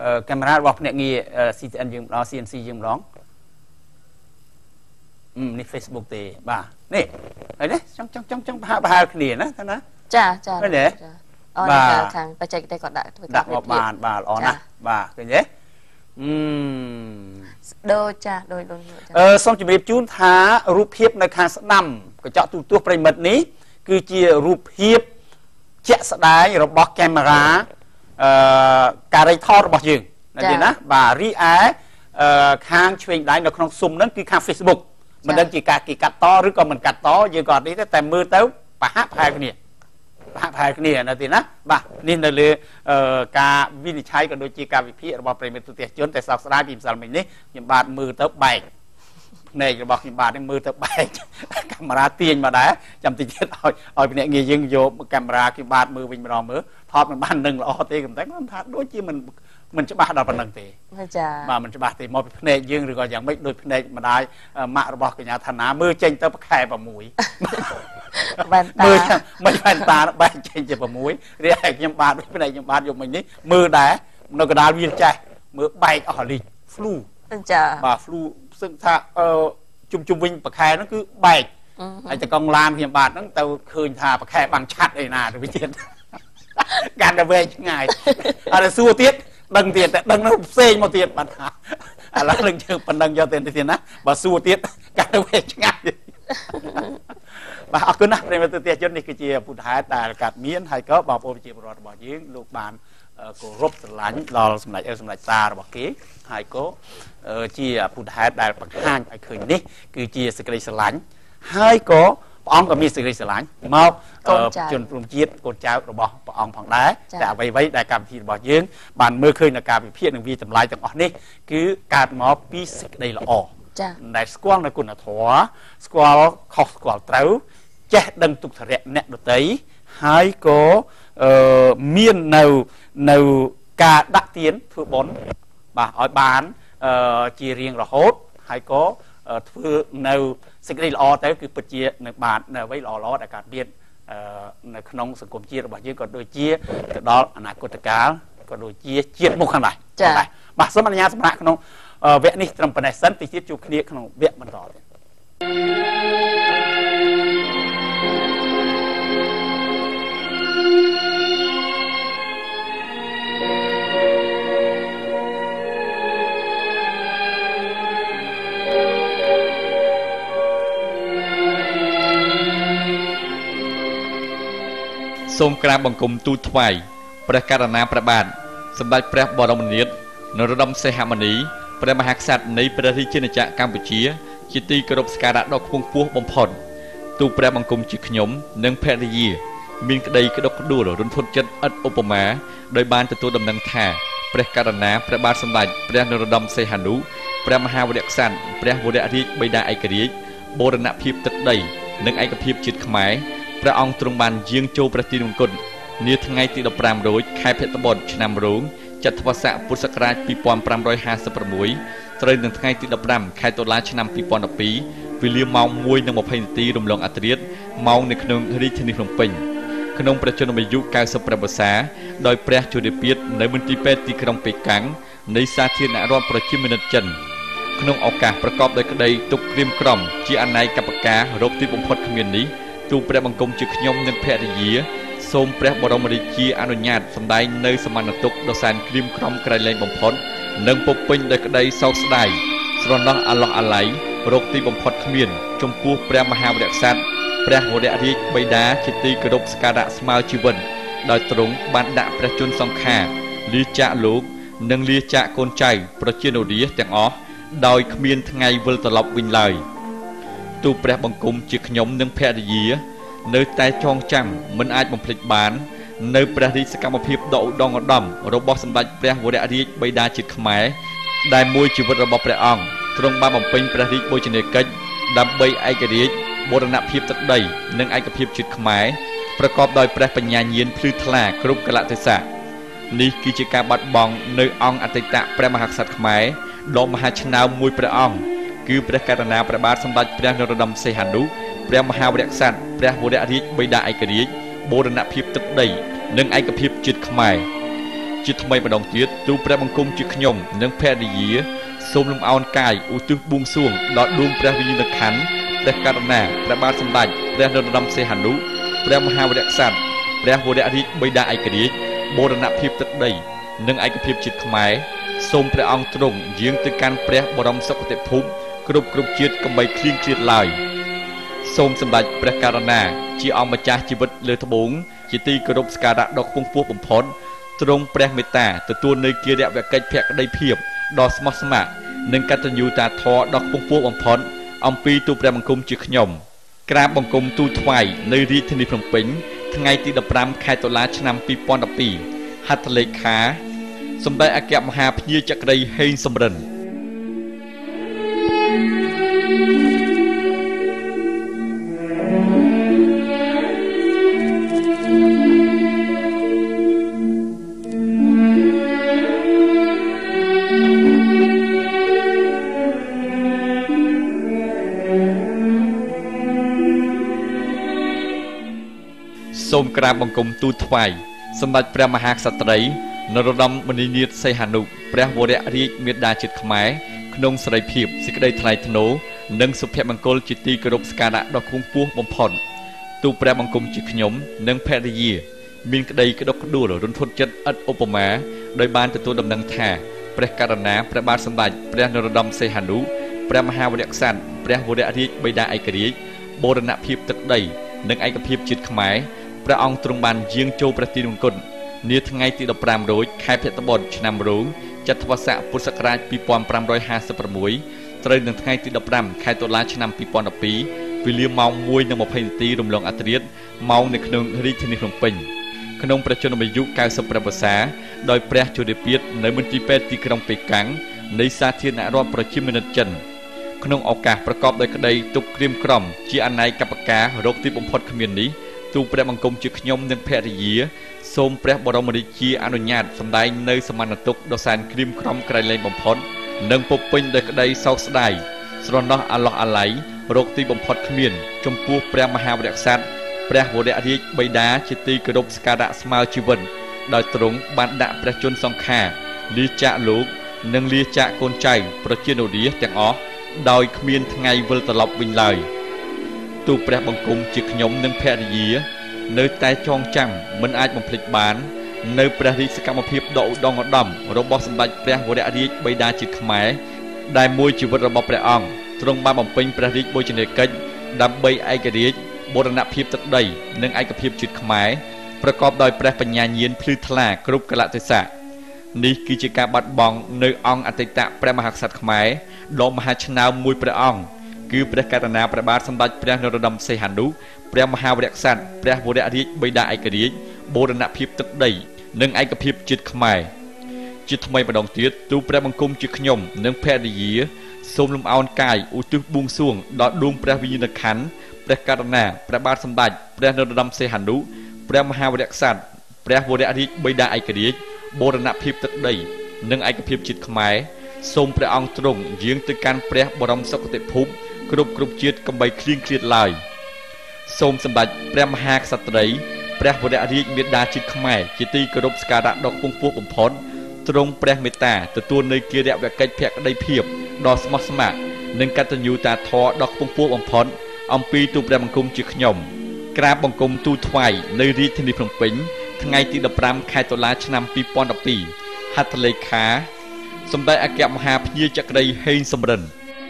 កាមេរ៉ារបស់ភ្នាក់ងារ ซี ที เอ็น យើងម្ដង ซี เอ็น ซี យើងម្ដងអឺនេះ Facebook ទេបាទនេះហើយនេះចង់ចង់ចង់ចង់ប្រហាក់ប្រហែលគ្នាណាថាណាចាចាឃើញទេអូនេះខាងបច្ចេកទេសគាត់ដាក់ធ្វើដាក់មកបានបាទល្អណាស់បាទឃើញទេអឺដូចចាដូចដូចអឺសូមជម្រាបជូនថារូបភាពនៅខាងស្ដាំកញ្ចក់ទូរទស្សន៍ប្រិមិត្តនេះគឺជារូបភាពជាក់ស្ដែងរបស់កាមេរ៉ាអឺការថតរបស់យើងណាទេណាបាទរីឯខាងឆ្វេងដៃនៅក្នុងស៊ុំហ្នឹងគឺខាង Facebook មិនដឹងជាការគេកាត់តឬក៏មិនកាត់តយើងក៏អត់នេះទេតែមើលទៅប្រហាក់ប្រហែលគ្នាប្រហាក់ប្រហែលគ្នាណាទេណាបាទនេះនៅលើការវិនិច្ឆ័យក៏ដូចជាការវិភាគរបស់ប្រិមិត្តទូទាំងជនតែសោកស្ដាយពីម្សិលមិញនេះខ្ញុំបាទមើលទៅបែកភ្នែករបស់ខ្ញុំបាទនេះមើលទៅបែកកាមេរ៉ាទាញមកដែរចាំតិចទៀតឲ្យឲ្យភ្នាក់ងារយើងយកកាមេរ៉ាខ្ញុំបាទមើលវិញម្ដងមើលថតមិនបាននឹងល្អទេខ្ញុំតែខ្ញុំថាដូចជាមិនមិនច្បាស់ដល់ប៉ុណ្្នឹងទេចាបាទមិនច្បាស់ទេមកពីភ្នែកយើងឬក៏យ៉ាងម៉េចដូចភ្នែកម្ដាយម៉ាក់របស់កញ្ញាឋានាមើលចេញទៅប្រខែ6 វ៉ែនតាមើលមិនវ៉ែនតាបែកចេញជា6រីឯខ្ញុំបាទភ្នែកខ្ញុំបាទយកមិញនេះមើលដែរនៅកណ្ដាលវាចេះមើលបែកអស់លីង flu ចាបាទ flu សឹងថាអឺជុំជុំវិញប្រខែហ្នឹងគឺបែកហើយតែកង់ឡានខ្ញុំបាទហ្នឹងទៅឃើញថាប្រខែបាំងឆាត់អីណាទៅវាទៀតកាន់តែវែងឆ្ងាយអត់សួរទៀតដឹងទៀតតែដឹងនោះផ្សេងមកទៀតបាទឥឡូវនឹងយើងប៉ុណ្ណឹងយកទៅទៀតណាបើសួរទៀតកាន់តែវែងឆ្ងាយបាទអរគុណណាស់ប្រិយមិត្តទស្សនិកជននេះគឺជាពុទ្ធហេតុដែលកើតមានហើយក៏បងប្អូនប្រជាពលរដ្ឋរបស់យើងលោកបានគោរពស្រឡាញ់ដល់សម្ដេចអេសម្ដេចតារបស់គេហើយក៏ជាពុទ្ធហេតុដែលបង្ហាញឲ្យឃើញនេះគឺជាសេចក្តីស្រឡាញ់ហើយក៏ព្រះអង្គក៏មានសេចក្តីស្រឡាញ់មកជនព្រំជាតិកូនចៅរបស់ព្រះអង្គផងដែរតែអ្វីៗដែលកម្មវិធីរបស់យើងបានមើលឃើញនៅការវិភាគនិងវិតម្លៃទាំងអស់នេះគឺកើតមកពីសេចក្តីល្អដែលស្គាល់នៅគុណធម៌ស្គាល់ខុសស្គាល់ត្រូវចេះដឹងទុក្ខធរៈអ្នកដទៃហើយក៏មាននៅនៅការដាក់ទានធ្វើបុណ្យបាទឲ្យបានជារៀងរហូតហើយក៏ធ្វើនៅសេចក្តីល្អទៅគឺពិតជានៅបាននៅអ្វីល្អល្អដែលកើតមាននៅក្នុងសង្គមជាតិរបស់យើងក៏ដូចជាទៅដល់អនាគតកាលក៏ដូចជាជាតិមុខខាងដែរចា៎បាទសូមអនុញ្ញាតសម្រាប់ក្នុងវគ្គនេះត្រឹមប៉ុណ្ណេះសិនទីទៀតជួបគ្នាក្នុងវគ្គបន្តទៀតសូមក្រាបបង្គំទូលថ្វាយព្រះករុណាព្រះបាទសម្ដេចព្រះបរមនាថនរោត្តមសីហមុនីព្រះមហាក្សត្រនៃព្រះរាជាណាចក្រកម្ពុជាជាទីគោរពសក្ការៈដ៏ខ្ពង់ខ្ពស់បំផុតទូលព្រះបង្គំជាខ្ញុំនិងភរិយាមានក្តីក្តុកក្តួលរន្ធត់ចិត្តឥតឧបមាដោយបានទទួលដំណឹងថាព្រះករុណាព្រះបាទសម្ដេចព្រះនរោត្តមសីហនុព្រះមហាវរក្សត្រព្រះវររាជបិតាឯករាជ្យបូរណភាពទឹកដីនិងឯកភាពជាតិខ្មែរព្រះអង្គទ្រង់បានយាងចូលព្រះទីនង្គតនាថ្ងៃទីដប់ប្រាំរោចខែភទ្របទឆ្នាំរោងចត្វាស័កពុទ្ធសករាជពីរពាន់ប្រាំរយហាសិបប្រាំមួយត្រូវនឹងថ្ងៃទីដប់ប្រាំខែតុលាឆ្នាំពីរពាន់ដប់ពីរវេលាម៉ោងមួយនិងម្ភៃនាទីរំលងអធ្រាត្រម៉ោងនៅក្នុងរាជធានីភ្នំពេញក្នុងប្រជជនអាយុកៅសិបប្រាំវស្សាដោយព្រះជរាពាធនៅមន្ទីរពេទ្យទីក្រុងប៉េកាំងនៃសាធារណរដ្ឋប្រជាមានិតចិនក្នុងឱកាសប្រកបដោយក្តីទុក្ខក្រៀមក្រំជាអនាគតការរោគទីបំផុតគ្មាននេះទូលព្រះបង្គំជាខ្ញុំនិងភរិយាសូមព្រះបរមរាជាអនុញ្ញាតសម្ដែងនៅសមណទុក្ខដ៏សែនក្រៀមក្រំក្រៃលែងបំផុតនិងពុពេញដោយក្តីសោកស្ដាយស្រណោះអាឡោះអាល័យរោគទីបំផុតគ្មានចំពោះព្រះមហាវរក្សត្រព្រះវររាជបិតាជាទីគោរពសក្ការៈស្មើជីវិតដោយទ្រង់បានដាក់ព្រះជន្មសង្ខារលាចាកលោកនិងលាចាកកូនចៅប្រជានុរាស្ត្រទាំងអស់ដោយគ្មានថ្ងៃវិលត្រឡប់វិញឡើយទូលព្រះបង្គំជាខ្ញុំនិងភរិយានៅតែចងចាំមិនអាចបំភ្លេចបាននៅព្រះរាជសកម្មភាពដ៏ឧត្តមឧត្តមរបស់សម្ដេចព្រះវររាជបិតាជាតិខ្មែរដែលមួយជីវិតរបស់ព្រះអង្គទ្រង់បានបំពេញព្រះរាជបូជនីយកិច្ចដើម្បីឯករាជ្យបូរណភាពទឹកដីនិងឯកភាពជាតិខ្មែរប្រកបដោយព្រះបញ្ញាញាណភ្លឺថ្លាគ្រប់កលៈទេសៈនេះគឺជាការបាត់បង់នៅអង្គអតីតព្រះមហាក្សត្រខ្មែរដ៏មហាឆ្នើមមួយព្រះអង្គគឺព្រះករុណាព្រះបាទសម្ដេចព្រះនរោត្តមសីហនុព្រះមហាវរក្សត្រព្រះវររាជបិតាឯករាជ្យបូរណភាពទឹកដីនិងឯកភាពជាតិខ្មែរជាថ្មីម្ដងទៀតទូព្រះបង្គំជាខ្ញុំនិងភរិយាសូមលំអោនកាយឧទ្ទិសបួងសួងដល់ដួងព្រះវិញ្ញាណក្ខន្ធព្រះករុណាព្រះបាទសម្ដេចព្រះនរោត្តមសីហនុព្រះមហាវីរក្សត្រព្រះវររាជបិតាឯករាជ្យបូរណភាពទឹកដីនិងឯកភាពជាតិខ្មែរសូមព្រះអង្គទ្រង់យាងទៅកាន់ព្រះបរមសុគតិភូមិគ្រប់គ្រប់ជាតិកុំបីឃ្លៀងឃ្លាតឡើយសូមសម្ដេចព្រះករុណាជាអង្គម្ចាស់ជីវិតលើត្បូងជាទីគោរពសក្ការៈដ៏ខ្ពង់ខ្ពស់បំផុតទ្រង់ព្រះមេត្តាទទួលនូវកិរិយាកិច្ចភក្តីភាពដ៏ស្មោះស្ម័គ្រនិងកតញ្ញូតាធម៌ដ៏ខ្ពង់ខ្ពស់បំផុតអំពីទូព្រះបង្គំជាខ្ញុំក្រាបបង្គំទូលថ្វាយនៅរាជធានីភ្នំពេញថ្ងៃទីដប់ប្រាំខែតុលាឆ្នាំពីរពាន់ដប់ពីរហត្ថលេខាសម្ដេចអគ្គមហាភ្ញីចក្រីហេងសំរិនសូមក្រាបបង្គំទូលថ្វាយសម្ដេចព្រះមហាក្សត្រីនរោត្តមមុនិនាថសីហនុព្រះវររាជមាតាជាតិខ្មែរក្នុងសេរីភាពសេចក្តីថ្លៃថ្នូរនិងសុភមង្គលជាទីគោរពសក្ការៈដ៏ខ្ពង់ខ្ពស់បំផុតទូលព្រះបង្គំជាខ្ញុំនិងភរិយាមានក្តីក្តុកក្តួលរន្ធត់ចិត្តឥតឧបមាដោយបានទទួលដំណឹងថាព្រះករុណាព្រះបាទសម្ដេចព្រះនរោត្តមសីហនុព្រះមហាវីរក្សត្រព្រះវររាជបិតាឯករាជ្យបូរណភាពទឹកដីនិងឯកភាពជាតិខ្មែរព្រះអង្គទ្រង់បានយាងចូលប្រទីនង្គតនាថ្ងៃទីដប់ប្រាំរោចខែភទ្របទឆ្នាំរោងចត្វាស័កពុទ្ធសករាជពីរពាន់ប្រាំរយហាសិបប្រាំមួយត្រូវនឹងថ្ងៃទីដប់ប្រាំខែតុលាឆ្នាំពីរពាន់ដប់ពីរវេលាម៉ោងមួយនិងម្ភៃនាទីរំលងអធ្រាត្រម៉ោងនៅក្នុងរាជធានីភ្នំពេញក្នុងព្រះជន្មាយុកៅសិបប្រាំវស្សាដោយព្រះជរាពាធនៅមន្ទីរពេទ្យទីក្រុងប៉េកាំងនៃសាធារណរដ្ឋប្រជាមានិតចិនក្នុងឱកាសប្រកបដោយក្តីទុក្ខក្រៀមក្រំជាអនាយកបការរោគទីបំផុតគ្មាននេះទូព្រះបង្គំជាខ្ញុំនិងភរិយាសូមព្រះបរមរាជាអនុញ្ញាតសម្ដែងនៅសមានតុដ៏សែនក្រៀមក្រំក្រៃលែងបំផុតនិងពុពេញដោយក្តីសោកស្ដាយស្រណោះអាឡោះអាល័យរោគទីបំផុតគ្មានចំពោះព្រះមហាវីរក្សត្រព្រះវររាជបិតាជាទីគោរពសក្ការៈស្មើជីវិតដោយទ្រង់បានដាក់ព្រះជន្មសង្ខារលាចាកលោកនិងលាចាកកូនចៅប្រជានុរាស្ត្រទាំងអស់ដោយគ្មានថ្ងៃវិលត្រឡប់វិញឡើយទូព្រះបង្គំជាខ្ញុំនិងភរិយានៅតែចងចាំមិនអាចបំភ្លេចបាននៅព្រះរាជសកម្មភាពដ៏ឧត្តមឧត្តមរបស់សម្ដេចព្រះវររាជបិតាជាតិខ្មែរដែលមួយជីវិតរបស់ព្រះអង្គទ្រង់បានបំពេញព្រះរាជបូជនីយកិច្ចដើម្បីឯករាជ្យបូរណភាពទឹកដីនិងឯកភាពជាតិខ្មែរប្រកបដោយព្រះបញ្ញាញាណភ្លឺថ្លាគ្រប់កលៈទេសៈនេះគឺជាការបាត់បង់នៅអង្គអតីតព្រះមហាក្សត្រខ្មែរដ៏មហាឆ្នើមមួយព្រះអង្គគឺព្រះករុណាព្រះបាទសម្ដេចព្រះនរោត្តមសីហនុព្រះមហាវីរក្សត្រព្រះវររាជបិតាឯករាជ្យបូរណភាពទឹកដីនិងឯកភាពជាតិខ្មែរជាថ្មីម្ដងទៀតទូព្រះបង្គំជាខ្ញុំនិងភរិយាសូមលំអោនកាយឧទ្ទិសបួងសួងដល់ដួងព្រះវិញ្ញាណក្ខន្ធព្រះករុណាព្រះបាទសម្ដេចព្រះនរោត្តមសីហនុព្រះមហាវីរក្សត្រព្រះវររាជបិតាឯករាជ្យបូរណភាពទឹកដីនិងឯកភាពជាតិខ្មែរសូមព្រះអង្គទ្រង់យាងទៅកាន់ព្រះបរមសុគតិភូមិគ្រប់គ្រប់ជាតិកុំបីឃ្លៀងឃ្លាតឡើយសូមសម្ដេចព្រះមហាក្សត្រីព្រះវររាជមាតាជាតិខ្មែរជាទីគោរពសក្ការៈដ៏ខ្ពង់ខ្ពស់បំផុតទ្រង់ព្រះមេត្តាទទួលនូវកិរិយាកិច្ចភក្តីភាពដ៏ស្មោះស្ម័គ្រនិងកតញ្ញូតាធម៌ដ៏ខ្ពង់ខ្ពស់បំផុតអំពីទូព្រះបង្គំជាខ្ញុំក្រាបបង្គំទូលថ្វាយនៅរាជធានីភ្នំពេញថ្ងៃទីដប់ប្រាំខែតុលាឆ្នាំពីរពាន់ដប់ពីរហត្ថលេខាសម្ដេចអគ្គមហាភ្ញីចក្រីហេងសំរិន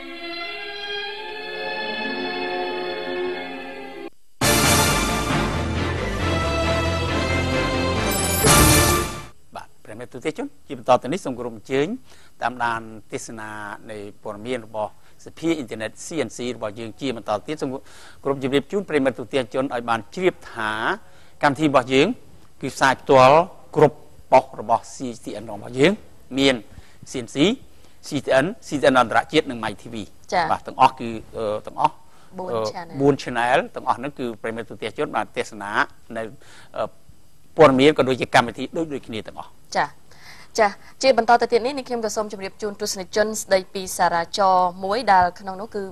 ទូទេសជនជាបន្តទៅនេះសូមគោរពអញ្ជើញតាមដានទេសនានៃព័ត៌មានរបស់សភាអ៊ីនធឺណិត C N C របស់យើងជាបន្តទៀតសូមគោរពជម្រាបជូនប្រិយមិត្តទូទេសជនឲ្យបានជ្រាបថាកម្មវិធីរបស់យើងគឺផ្សាយផ្ទាល់គ្រប់ប៉ុស្តិ៍របស់ C T N របស់យើងមាន C N C C T N C T N អន្តរជាតិនិង My ធី វី បាទទាំងអស់គឺទាំងអស់បួន channel ទាំងអស់ហ្នឹងគឺប្រិយមិត្តទូទេសជនបានទេសនានៅព័ត៌មានក៏ដូចជាកម្មវិធីដូចដូចគ្នាទាំងអស់ចាចាជាបន្តទៅទៀតនេះនេះខ្ញុំក៏សូមជម្រាបជូនទស្សនិកជនស្ដីពីសារចរមួយដែលក្នុងនោះគឺមាន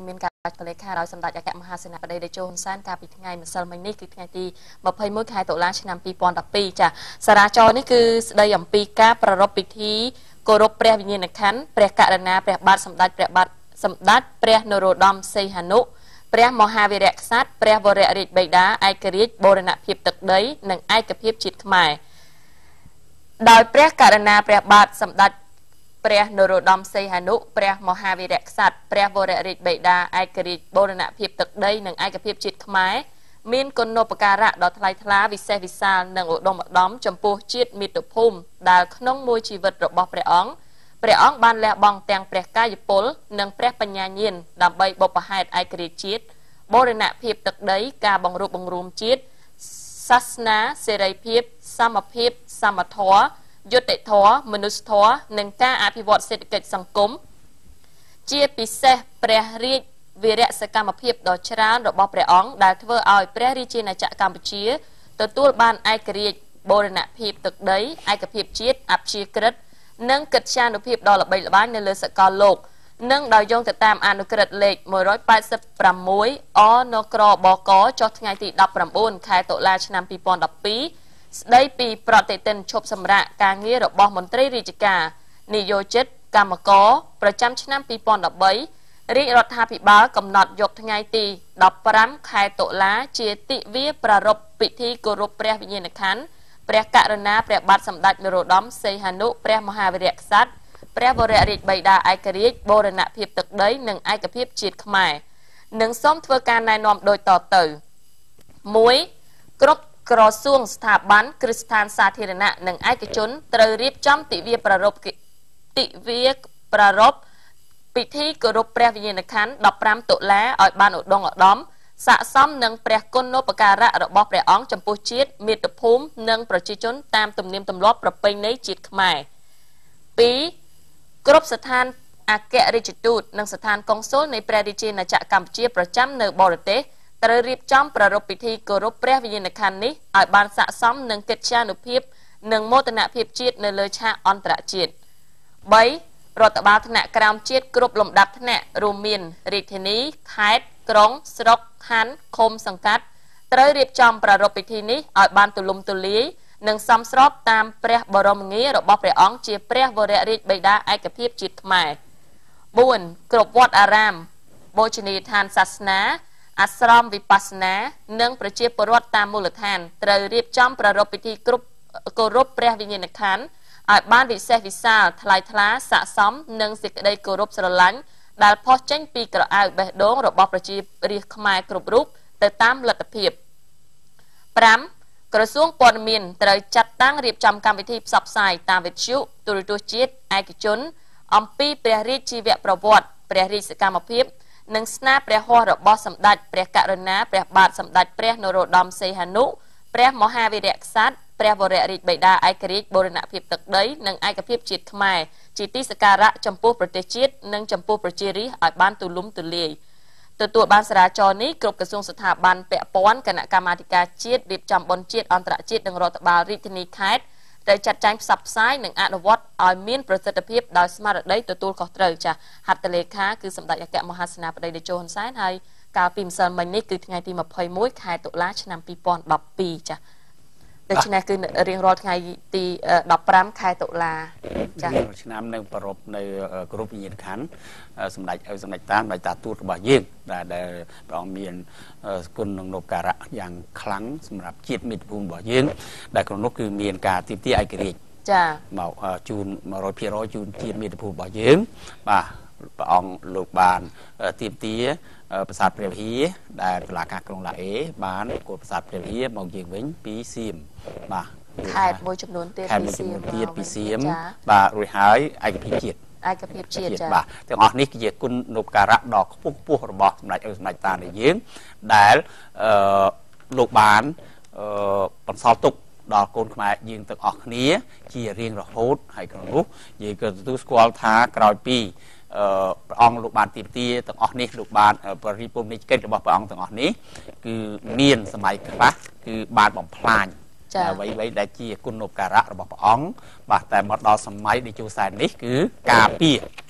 តលេខាដោយសម្ដេចអគ្គមហាសេនាបតីតេជោហ៊ុនសែនកាលពីថ្ងៃម្សិលមិញនេះគឺថ្ងៃទីម្ភៃមួយខែតុលាឆ្នាំពីរពាន់ដប់ពីរចាសារាចរនេះគឺស្ដីអំពីការប្រារព្ធពិធីគោរពព្រះវិញ្ញាណក្ខន្ធព្រះករុណាព្រះបាទសម្ដេចព្រះបាទសម្ដេចព្រះនរោត្តមសីហនុព្រះមហាវីរក្សត្រព្រះវររាជបិតាឯករាជ្យបូរណភាពទឹកដីនិងឯកភាពជាតិខ្មែរដោយព្រះករុណាព្រះបាទសម្ដេចព្រះនរោត្តមសីហនុព្រះមហាវីរក្សត្រព្រះវររាជបិតាឯករាជ្យបូរណភាពទឹកដីនិងឯកភាពជាតិខ្មែរមានគុណូបការៈដ៏ថ្លៃថ្លាវិសេសវិសាលនិងឧត្តមឧត្តមចំពោះជាតិមាតុភូមិដែលក្នុងមួយជីវិតរបស់ព្រះអង្គព្រះអង្គបានលះបង់ទាំងព្រះកាយពលនិងព្រះបញ្ញាញាណដើម្បីបុព្វហេតុឯករាជ្យជាតិបូរណភាពទឹកដីការបង្រួបបង្រួមជាតិសាសនាសេរីភាពសមភាពសមធម៌យុត្តិធម៌មនុស្សធម៌និងការអភិវឌ្ឍសេដ្ឋកិច្ចសង្គមជាពិសេសព្រះរាជវីរៈសកម្មភាពដ៏ច្រើនរបស់ព្រះអង្គដែលធ្វើឲ្យព្រះរាជាណាចក្រកម្ពុជាទទួលបានឯករាជ្យបូរណភាពទឹកដីឯកភាពជាតិអព្យាក្រឹតនិងកិត្យានុភាពដ៏ល្បីល្បាញនៅលើសកលលោកនិងដោយយោងទៅតាមអនុក្រឹត្យលេខមួយប៉ែតសិបប្រាំមួយអនក្របកចុះថ្ងៃទីដប់ប្រាំបួនខែតុលាឆ្នាំពីរពាន់ដប់ពីរស្ដីពីប្រតិទិនឈប់សម្រាកការងាររបស់មន្ត្រីរាជការនិយោជិតកម្មករប្រចាំឆ្នាំពីរពាន់ដប់បីរាជរដ្ឋាភិបាលកំណត់យកថ្ងៃទីដប់ប្រាំខែតុលាជាទិវាប្រារព្ធពិធីគោរពព្រះវិញ្ញាណក្ខន្ធព្រះករុណាព្រះបាទសម្ដេចនរោត្តមសីហនុព្រះមហាវីរក្សត្រព្រះវររាជបិតាឯករាជ្យបូរណភាពទឹកដីនិងឯកភាពជាតិខ្មែរនិងសូមធ្វើការណែនាំដូចតទៅមួយគ្រប់ក្រសួងស្ថាប័នគ្រឹះស្ថានសាធារណៈនិងឯកជនត្រូវរៀបចំទិវាប្រារព្ធទិវាប្រារព្ធពិធីគោរពព្រះវិញ្ញាណក្ខន្ធដប់ប្រាំតុលាឲ្យបានឧត្តមឧត្តមស័ក្តិសមនឹងព្រះគុណូបការៈរបស់ព្រះអង្គចំពោះជាតិមាតុភូមិនិងប្រជាជនតាមទំនៀមទម្លាប់ប្រពៃណីជាតិខ្មែរពីរគ្រប់ស្ថានអគ្គរដ្ឋទូតនិងស្ថានកុងស៊ុលនៃព្រះរាជាណាចក្រកម្ពុជាប្រចាំនៅបរទេសត្រូវរៀបចំប្រារព្ធពិធីគោរពព្រះវិញ្ញាណក្ខន្ធនេះឲ្យបានស័ក្តិសមនឹងកិត្យានុភាពនិងមោទនភាពជាតិនៅលើឆាកអន្តរជាតិបីរដ្ឋបាលថ្នាក់ក្រោមជាតិគ្រប់លំដាប់ថ្នាក់រួមមានរាជធានីខេត្តក្រុងស្រុកខណ្ឌឃុំសង្កាត់ត្រូវរៀបចំប្រារព្ធពិធីនេះឲ្យបានទូលំទូលាយនិងសមស្របតាមព្រះបរមងាររបស់ព្រះអង្គជាព្រះវររាជបិតាឯកភាពជាតិខ្មែរបួនគ្រប់វត្តអារាមបូជនីយដ្ឋានសាសនាអាស្រមវិបស្សនានិងប្រជាពលរដ្ឋតាមមូលដ្ឋានត្រូវរៀបចំប្រារព្ធពិធីគ្រប់គោរពព្រះវិញ្ញាណក្ខន្ធឲ្យបានវិសេសវិសាលថ្លៃថ្លាស័ក្តិសមនឹងសេចក្តីគោរពស្រឡាញ់ដែលផុសចេញពីក្រអៅបេះដូងរបស់ប្រជារាស្ត្រខ្មែរគ្រប់រូបទៅតាមលទ្ធភាពប្រាំក្រសួងព័ត៌មានត្រូវចាត់តាំងរៀបចំកម្មវិធីផ្សព្វផ្សាយតាមវិទ្យុទូរទស្សន៍ជាតិឯកជនអំពីព្រះរាជាជីវប្រវត្តិព្រះរាជសកម្មភាពនិងស្នាព្រះហស្ថរបស់សម្ដេចព្រះករុណាព្រះបាទសម្ដេចព្រះនរោត្តមសីហនុព្រះមហាវីរក្សត្រព្រះវររាជបិតាឯករាជ្យបូរណភាពទឹកដីនិងឯកភាពជាតិខ្មែរជាទីសក្ការៈចំពោះប្រទេសជាតិនិងចំពោះប្រជារាស្ត្រឲ្យបានទូលំទូលាយទទួលបានសារាចរនេះគ្រប់ក្រសួងស្ថាប័នពាក់ព័ន្ធគណៈកម្មាធិការជាតិរៀបចំបុណ្យជាតិអន្តរជាតិនិងរដ្ឋបាលរាជធានីខេត្តត្រូវចាត់ចែងផ្សព្វផ្សាយនិងអនុវត្តឲ្យមានប្រសិទ្ធភាពដោយស្មារតីទទួលខុសត្រូវចាស់ហត្ថលេខាគឺសម្ដេចអគ្គមហាសេនាបតីតេជោហ៊ុនសែនហើយកាលពីម្សិលមិញនេះគឺថ្ងៃទីម្ភៃមួយខែតុលាឆ្នាំពីរពាន់ដប់ពីរចាស់ដូច្នេះគឺរៀងរាល់ថ្ងៃទីដប់ប្រាំខែតុលាចា៎ឆ្នាំនៅប្រពនៅគ្រប់វិញ្ញាណក្ខន្ធសម្ដេចឲ្យសម្ដេចតាសម្ដេចតាទូតរបស់យើងដែលដែលព្រះអង្គមានគុណនិងនូបការៈយ៉ាងខ្លាំងសម្រាប់ជាតិមាតុភូមិរបស់យើងដែលក្នុងនោះគឺមានការទីទាឯករាជ្យចា៎មកជូនមួយរយភាគរយជូនជាតិមាតុភូមិរបស់យើងបាទព្រះអង្គលោកបានទីទាប្រាសាទព្រះវិហារដែលតុលាការក្រុងឡាអេបានគោលប្រាសាទព្រះវិហារមកយើងវិញពីសៀមបាទខេត្តមួយចំនួនទៀតពីសៀមទៀតពីសៀមបាទរួចហើយឯកភាពជាតិឯកភាពជាតិចា៎បាទទាំងអស់នេះគឺជាគុណូបការៈដ៏ខ្ពង់ខ្ពស់របស់សម្ដេចឪសម្ដេចតានៃយើងដែលអឺលោកបានអឺបន្សល់ទុកដល់កូនខ្មែរយើងទាំងអស់គ្នាជារៀងរហូតហើយក្នុងនោះយើងក៏ទទួលស្គាល់ថាក្រោយពីអឺព្រះអង្គលោកបានទីទាទាំងអស់នេះលោកបានបរិពូមិកិច្ចរបស់ព្រះអង្គទាំងអស់នេះគឺមានសម័យខ្លះគឺបានបំផ្លាញអ្វីៗដែលជាគុណូបការៈរបស់ព្រះអង្គបាទតែមកដល់សម័យតេជោសែននេះគឺការពារ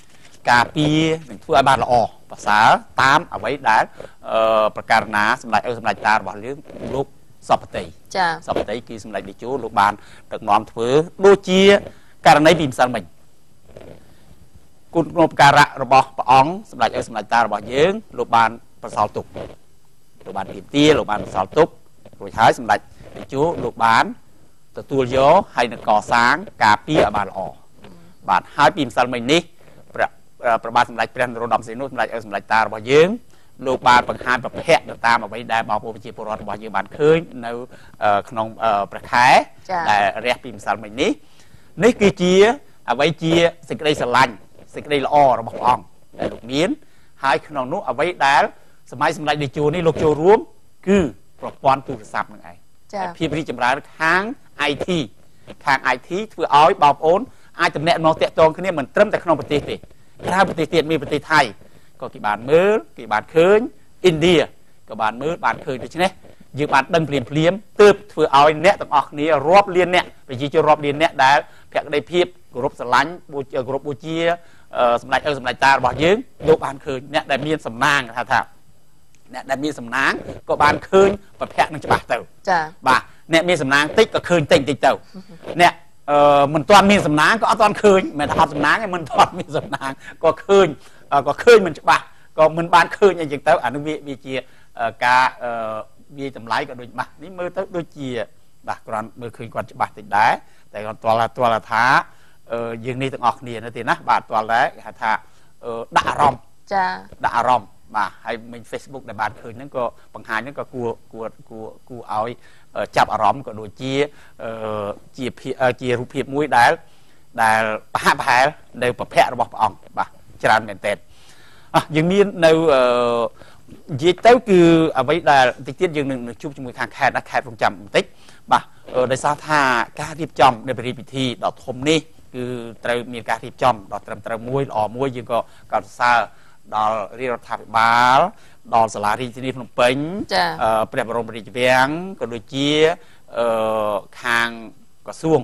ការពារនឹងធ្វើឲ្យបានល្អប្រសើរតាមអ្វីដែលប្រការណាសម្ដេចឪសម្ដេចតារបស់យើងលោកសពតិចាសពតិគឺសម្ដេចតេជោលោកបានដឹកនាំធ្វើដូចជាករណីពីម្សិលមិញគុណក្នុងការៈរបស់ព្រះអង្គសម្ដេចឪសម្ដេចតារបស់យើងលោកបានប្រសល់ទុកលោកបានទៀមទាលោកបានប្រសល់ទុករួចហើយសម្ដេចតេជោលោកបានទទួលយកហើយនឹងកសាងការពារឲ្យបានល្អបាទហើយពីម្សិលមិញនេះព្រះបាទសម្ដេចព្រះនរោត្តមសីហនុសម្ដេចឪសម្ដេចតារបស់យើងលោកបានបង្ហាញប្រភពទៅតាមអ្វីដែលបងប្អូនប្រជាពលរដ្ឋរបស់យើងបានឃើញនៅក្នុងព្រះខែដែលរះពីម្សិលមិញនេះនេះគឺជាអ្វីជាសេចក្តីស្រឡាញ់សេចក្តីល្អរបស់ព្រះអង្គដែលលោកមានហើយក្នុងនោះអ្វីដែលសម័យសម្ដេចតេជោនេះលោកចូលរួមគឺប្រព័ន្ធទូរស័ព្ទនឹងឯងភាពរីកចម្រើនខាង ไอ ที ខាង ไอ ที ធ្វើឲ្យបងប្អូនអាចតំណាក់មកតាក់ទងគ្នាមិនត្រឹមតែក្នុងប្រទេសទេក្រៅប្រទេសទៀតមានប្រទេសថៃក៏គេបានមើលគេបានឃើញឥណ្ឌាក៏បានមើលបានឃើញដូច្នេះយើងបានដឹងភ្លាមភ្លាមទើបធ្វើឲ្យអ្នកទាំងអស់គ្នារាប់លានអ្នកប្រជាជនរាប់លានអ្នកដែលភក្ដីភាពគោរពស្រឡាញ់គោរពបូជាសម្ដេចឪសម្ដេចតារបស់យើងលោកបានឃើញអ្នកដែលមានសំណាងថាថាអ្នកដែលមានសំណាងក៏បានឃើញប្រភពនឹងច្បាស់ទៅចាបាទអ្នកមានសំណាងតិចក៏ឃើញតិចតិចទៅអ្នកអឺមិនទាន់មានសំណាងក៏អត់ទាន់ឃើញមិនថាអត់សំណាងឯងមិនទាន់មានសំណាងក៏ឃើញក៏ឃើញមិនច្បាស់ក៏មិនបានឃើញអីចឹងទៅអានោះវាវាជាការវាតម្លៃក៏ដូចបាស់នេះមើលទៅដូចជាបាទគ្រាន់មើលឃើញគាត់ច្បាស់តិចដែរតែគាត់ទាល់ទាល់ថាយើងនេះទាំងអស់គ្នានៅទីណាបាទទាល់ដែរគេហៅថាដាក់អារម្មណ៍ចាដាក់អារម្មណ៍បាទហើយមិញ Facebook ដែលបានឃើញហ្នឹងក៏បង្ហាញហ្នឹងក៏គួរគួរគួរគួរឲ្យចាប់អារម្មណ៍ក៏ដូចជាជាជារូបភាពមួយដែលដែលប្រហាក់ប្រហែលនៅប្រភពរបស់ព្រះអង្គបាទច្រើនមែនតើយើងមាននៅនិយាយទៅគឺអ្វីដែលបន្តិចទៀតយើងនឹងជួបជាមួយខាងខេត្តខេត្តរងចាំបន្តិចបាទដោយសារថាការរៀបចំនៅព្រះរាជពិធីដ៏ធំនេះគឺត្រូវមានការរៀបចំដ៏ត្រឹមត្រូវមួយល្អមួយយើងក៏កោតសរសើរដល់រាជរដ្ឋាភិបាលដល់សាលារាជធានីភ្នំពេញព្រះបរមរាជវាំងក៏ដូចជាខាងក្រសួង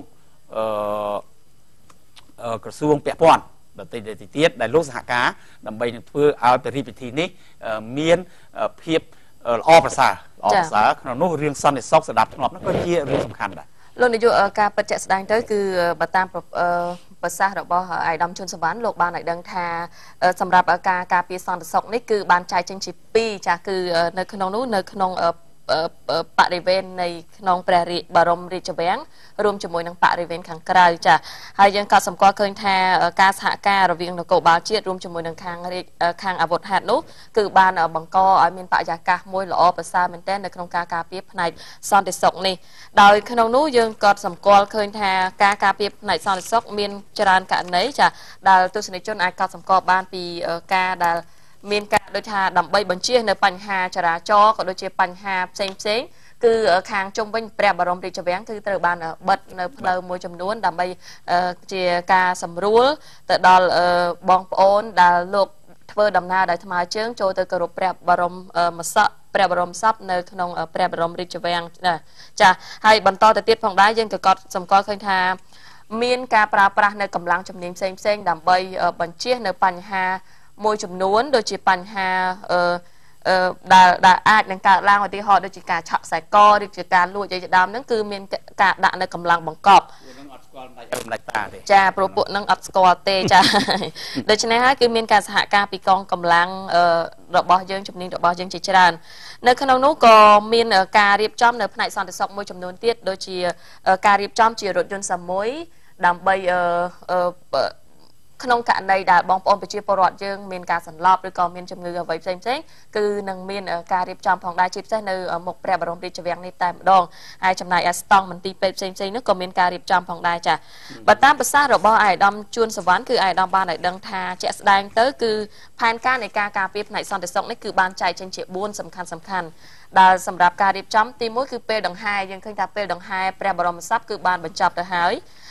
ក្រសួងពាក់ព័ន្ធដទៃដទៃទៀតដែលលោកសហការដើម្បីនឹងធ្វើឲ្យព្រះរាជពិធីនេះមានភាពល្អប្រសើរល្អប្រសើរក្នុងនោះរឿងសន្តិសុខស្ដាប់ធ្នាប់នោះក៏ជារឿងសំខាន់ដែរលោកនាយកការពិតជាក់ស្ដែងទៅគឺបើតាមប្រសាសន៍របស់អាយដាមជុនសវណ្ណលោកបានឲ្យដឹងថាសម្រាប់ការការពារសន្តិសុខនេះគឺបានចែកចេញជាពីរចាស់គឺនៅក្នុងនោះនៅក្នុងបរិវេណនៃក្នុងព្រះរាជបរមរាជវាំងរួមជាមួយនឹងបរិវេណខាងក្រៅចាហើយយើងក៏សម្គាល់ឃើញថាការសហការរវាងនគរបាលជាតិរួមជាមួយនឹងខាងរាជខាងអាវុធហត្ថនោះគឺបានបង្កឲ្យមានបរិយាកាសមួយល្អប្រសើរមែនទែននៅក្នុងការការពារផ្នែកសន្តិសុខនេះដោយក្នុងនោះយើងក៏សម្គាល់ឃើញថាការការពារផ្នែកសន្តិសុខមានច្រើនករណីចាដែលទស្សនិកជនអាចកត់សម្គាល់បានពីការដែលមានការដូចថាដើម្បីបញ្ជៀសនៅបញ្ហាចរាចរណ៍ក៏ដូចជាបញ្ហាផ្សេងផ្សេងគឺខាងជុំវិញព្រះបរមរាជវាំងគឺត្រូវបានបិទនៅផ្លូវមួយចំនួនដើម្បីជាការសម្រួលទៅដល់បងប្អូនដែលលោកធ្វើដំណើរដោយថ្មើរជើងចូលទៅគោរពព្រះបរមមស័ក្តិព្រះបរមសពនៅក្នុងព្រះបរមរាជវាំងចាហើយបន្តទៅទៀតផងដែរយើងក៏កត់សម្គាល់ឃើញថាមានការប្រើប្រាស់នៅកម្លាំងជំនាញផ្សេងផ្សេងដើម្បីបញ្ជៀសនៅបញ្ហាមួយចំនួនដូចជាបញ្ហាអឺដែលដែលអាចនឹងកើតឡើងឧទាហរណ៍ដូចជាការឆក់ខ្សែកឬជាការលួចអីជាដើមហ្នឹងគឺមានការដាក់នៅកម្លាំងបង្កប់ចាព្រោះពួកនឹងអត់ស្គាល់ទេចាដូច្នេះហើយគឺមានការសហការពីកងកម្លាំងរបស់យើងជំនាញរបស់យើងជាច្រើននៅក្នុងនោះក៏មានការរៀបចំនៅផ្នែកសន្តិសុខមួយចំនួនទៀតដូចជាការរៀបចំជារថយន្តសាមុយដើម្បីអឺក្នុងករណីដែលបងប្អូនប្រជាពលរដ្ឋយើងមានការសន្លប់ឬក៏មានជំងឺអ្វីផ្សេងផ្សេងគឺនឹងមានការរៀបចំផងដែរជាពិសេសនៅមុខព្រះបរមរាជវាំងនេះតែម្ដងហើយចំណាយអាស្តង់មន្ទីរពេទ្យផ្សេងផ្សេងនោះក៏មានការរៀបចំផងដែរចាបើតាមប្រសាសន៍របស់អាយដាមជួនសវណ្ណគឺអាយដាមបានឲ្យដឹងថាជាក់ស្ដែងទៅគឺផែនការនៃការការពារផ្នែកសន្តិសុខនេះគឺបានចែកចេញជាបួនសំខាន់សំខាន់ដែលសម្រាប់ការរៀបចំទីមួយគឺពេលដង្ហែយើងឃើញថាពេលដង្ហែព្រះបរមសពគឺបានបញ្ចប់ទៅហើយ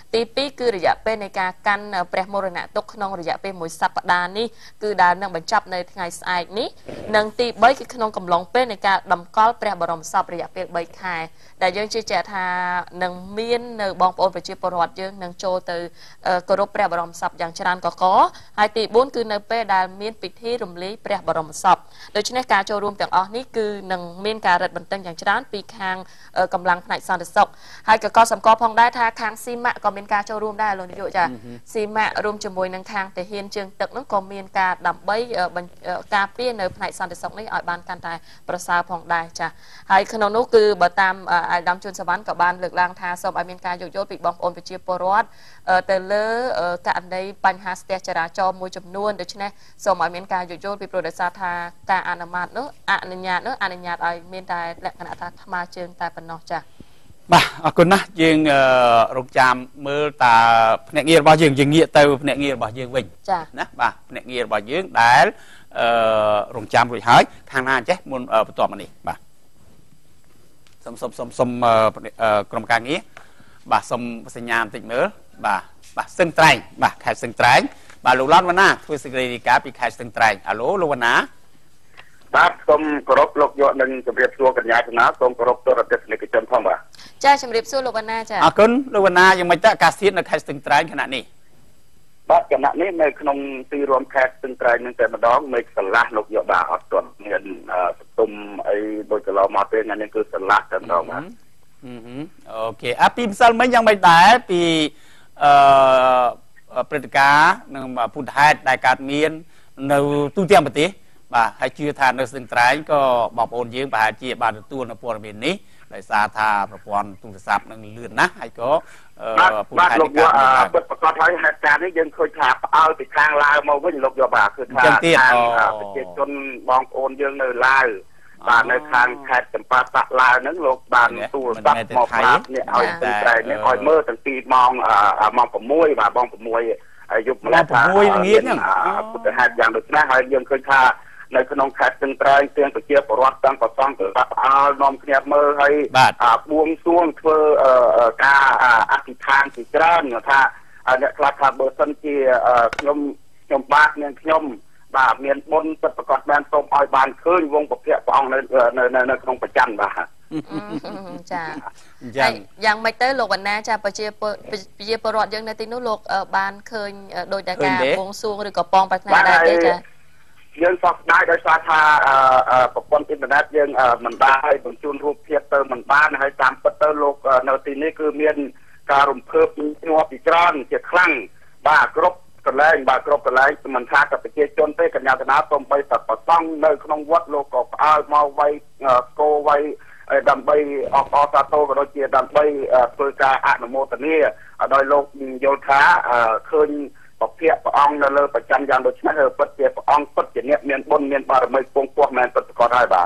ទីពីរគឺរយៈពេលនៃការកាន់ព្រះមរណទុក្ខក្នុងរយៈពេលមួយសប្តាហ៍នេះគឺដែលនឹងបញ្ចប់នៅថ្ងៃស្អែកនេះនិងទីបីគឺក្នុងកំឡុងពេលនៃការតម្កល់ព្រះបរមសពរយៈពេលបីខែដែលយើងជឿជាក់ថានឹងមាននៅបងប្អូនប្រជាពលរដ្ឋយើងនឹងចូលទៅគោរពព្រះបរមសពយ៉ាងច្រើនកកហើយទីបួនគឺនៅពេលដែលមានពិធីរំលាយព្រះបរមសពដូច្នេះការចូលរួមទាំងអស់នេះគឺនឹងមានការរឹតបន្តឹងយ៉ាងច្រើនពីខាងកម្លាំងផ្នែកសន្តិសុខហើយក៏ក៏សម្គាល់ផងដែរថាខាងស៊ីម៉ាក់ក៏មានការចូលរួមដែរលោកនាយកចាស៊ីម៉ាក់រួមជាមួយនឹងខាងទាហានជើងទឹកនោះក៏មានការដើម្បីការពារនៅផ្នែកសន្តិសុខនេះឲ្យបានកាន់តែប្រសើរផងដែរចាហើយក្នុងនោះគឺបើតាមអាយដាមជួនសវណ្ណក៏បានលើកឡើងថាសូមឲ្យមានការយោគយល់ពីបងប្អូនប្រជាពលរដ្ឋទៅលើករណីបញ្ហាស្ទះចរាចរណ៍មួយចំនួនដូច្នេះសូមឲ្យមានការយោគយល់ពីព្រោះដោយសារថាការអនុម័តនោះអនុញ្ញាតនោះអនុញ្ញាតឲ្យមានតែលក្ខណៈថាថ្មើរជើងតែប៉ុណ្ណោះចាបាទអរគុណណាស់យើងរកចាំមើលតើភ្នាក់ងាររបស់យើងយើងងាកទៅភ្នាក់ងាររបស់យើងវិញណាបាទភ្នាក់ងាររបស់យើងដែលអឺរងចាំរួចហើយខាងណាចេះមុនបន្ទាប់មកនេះបាទសុំសុំសុំសុំក្រុមការងារបាទសុំសញ្ញាបន្តិចមើលបាទបាទសឹងត្រែងបាទខេត្តសឹងត្រែងបាទលោកឡនវណ្ណាធ្វើសេចក្តីរាយការណ៍ពីខេត្តសឹងត្រែងអាឡូលោកវណ្ណាបាទសូមគោរពលោកយកនឹងជម្រាបសួរកញ្ញាចំណាសូមគោរពទូរទស្សនិកជនផងបាទចាជម្រាបសួរលោកវណ្ណាចាអរគុណលោកវណ្ណាយ៉ាងម៉េចទៅអាកាសធាតុនៅខេត្តស្ទឹងត្រែងខណៈនេះបាទគណៈនេះនៅក្នុងទីរួមខេត្តស្ទឹងត្រែងនឹងតែម្ដងមេឃស្រឡះលោកយកបាទអត់ទាន់មានសតុំអីដូចកន្លងមកទេថ្ងៃនេះគឺស្រឡះតែម្ដងបាទអូខេអាពីម្សិលមិញយ៉ាងម៉េចដែរពីអឺព្រឹត្តិការណ៍និងពុទ្ធហេតុដែលកើតមាននៅទូទាំងប្រទេសបាទហើយជឿថានៅស្ទឹងត្រែងក៏បងប្អូនយើងប្រហែលជាបានទទួលនៅព័ត៌មាននេះដោយសារថាប្រព័ន្ធទូរស័ព្ទនឹងលឿនណាស់ហើយក៏ពុទ្ធហេតុលោកយកបិទប្រកាសហើយហេតុការណ៍នេះយើងឃើញថាផ្អើលពីខាងឡាវមកវិញលោកយកបាទគឺថាខាងប្រជាជនបងប្អូនយើងនៅឡាវបាទនៅខាងខេត្តចម្ប៉ាសាក់ឡាវហ្នឹងលោកបានទូរស័ព្ទមកប្រាប់នេះឲ្យស្ទឹងត្រែងនេះឲ្យមើលតាំងពីម៉ោងម៉ោង6បាទម៉ោង6ហើយយប់ម្ល៉េះថា 6ល្ងាចហ្នឹងពុទ្ធហេតុយ៉ាងដូចនេះហើយយើងឃើញថានៅក្នុងខេត្តស្ទឹងត្រែងទាំងប្រជាពលរដ្ឋទាំងប្រសង់ក៏បាក់ផ្អើលនាំគ្នាមើលហើយបួងសួងធ្វើការអធិដ្ឋានជាច្រើនថាអ្នកខ្លះថាបើសិនជាខ្ញុំខ្ញុំបាទនាងខ្ញុំបាទមានបុណ្យពិតប្រាកដបានសូមឲ្យបានឃើញវងពភៈព្រះអង្គនៅនៅនៅក្នុងប្រច័ណ្ឌបាទចាយ៉ាងយ៉ាងម៉េចទៅលោកវណ្ណាចាប្រជាប្រជាពលរដ្ឋយើងនៅទីនោះលោកបានឃើញដោយតែការបួងសួងឬក៏ប៉ងប្រាថ្នាដែរទេចាយើងសោកស្ដាយដោយសារថាប្រព័ន្ធអ៊ីនធឺណិតយើងមិនបានឲ្យបញ្ជូនរូបភាពទៅមិនបានហើយតាមពិតទៅលោកនៅទីនេះគឺមានការរំភើបញាប់ពីច្រើនជាខ្លាំងបាទគ្រប់កន្លែងបាទគ្រប់កន្លែងមិនថាតែប្រជាជនទេកញ្ញាកណាសូម្បីតែប្រសង់នៅក្នុងវត្តលោកក៏ផ្អើលមកវាយស្គរវាយដើម្បីអបអរសាទរក៏ដូចជាដើម្បីធ្វើការអនុមោទនាដោយលោកយល់ថាឃើញពភៈព្រះអង្គនៅលើប្រច័ណ្ឌយ៉ាងដូចនេះពិតជាព្រះអង្គពិតជាអ្នកមានបុណ្យមានបារមីពងពោះមែនពិតប្រាកដហើយបាទ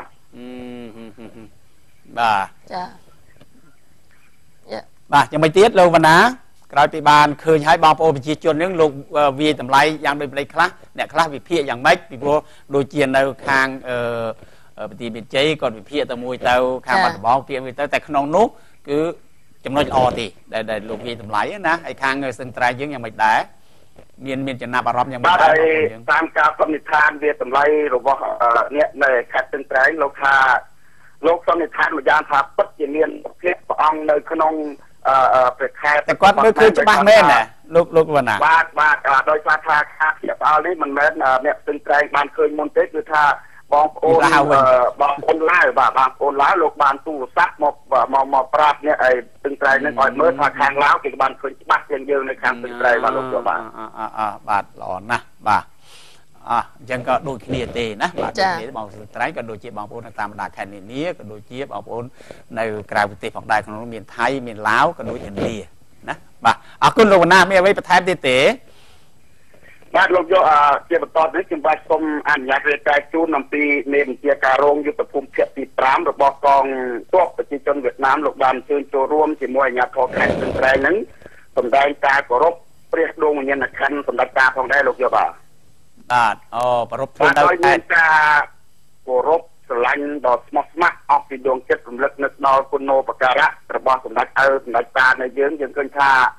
បាទចាបាទយ៉ាងម៉េចទៀតលោកវណ្ណាក្រោយពីបានឃើញហើយបងប្អូនប្រជាជននឹងលោកវាយតម្លៃយ៉ាងដូចប្លេកខ្លះអ្នកខ្លះវិភាគយ៉ាងម៉េចពីព្រោះដូចជានៅខាងអឺប្រទីមានជ័យគាត់វិភាគទៅមួយទៅខាងបាត់ដំបងវិភាគមួយទៅតែក្នុងនោះគឺចំណុចល្អទេដែលលោកវាយតម្លៃណាហើយខាងស្ទឹងត្រែងយើងយ៉ាងម៉េចដែរមានមានចំណាប់អារម្មណ៍យ៉ាងម៉េចដែរតាមការសន្និដ្ឋានវាតម្លៃរបស់អ្នកនៅខេត្តស្ទឹងត្រែងលោកថាលោកសន្និដ្ឋានមួយយ៉ាងថាពិតជាមានភាពព្រះអង្គនៅក្នុងព្រះខែតែគាត់មើលឃើញច្បាស់មែនណាលោកលោកវណ្ណាបាទបាទដោយសារថាខាងភាពអល់នេះមិនមែនអ្នកស្ទឹងត្រែងបានឃើញមុនទេគឺថាបងប្អូនបងប្អូនឡាវបាទបងប្អូនឡាវលោកបានទូរស័ព្ទមកមកមកប្រាប់អ្នកឲ្យស្ទឹងត្រែងនឹងឲ្យមើលថាខាងឡាវគេបានឃើញច្បាស់ជាងយើងនៅខាងស្ទឹងត្រែងបាទលោកបាទអឺអឺបាទល្អណាស់បាទអ่ะអញ្ចឹងក៏ដូចគ្នាទេណាបាទគ្នាបងស្ទឹងត្រែងក៏ដូចជាបងប្អូននៅតាមបណ្ដាខេត្តនានាក៏ដូចជាបងប្អូននៅក្រៅប្រទេសផងដែរក្នុងនោះមានថៃមានឡាវក៏ដូចឥណ្ឌាណាបាទអរគុណលោកវណ្ណាមានអ្វីបន្ថែមទៀតទេបាទលោកយកជាបន្តនេះខ្ញុំបាទសូមអនុញ្ញាតរាយការណ៍ជូនអំពីនៃវិជាការរងយុទ្ធភូមិភាគទី5របស់កងទ័ពប្រជាជនវៀតណាមលោកបានអញ្ជើញចូលរួមជាមួយអាជ្ញាធរខេត្តស្ទឹងត្រែងនឹងសម្ដែងការគោរពព្រះដួងវិញ្ញាណក្ខន្ធសម្ដេចតាផងដែរលោកយកបាទបាទអូប្រពធ្វើដោយមានការគោរពស្រឡាញ់ដ៏ស្មោះស្ម័គ្រអស់ពីដួងចិត្តរំលឹកនឹកដល់គុណូបការៈរបស់សម្ដេចឪសម្ដេចតានៅយើងយើងឃើញថា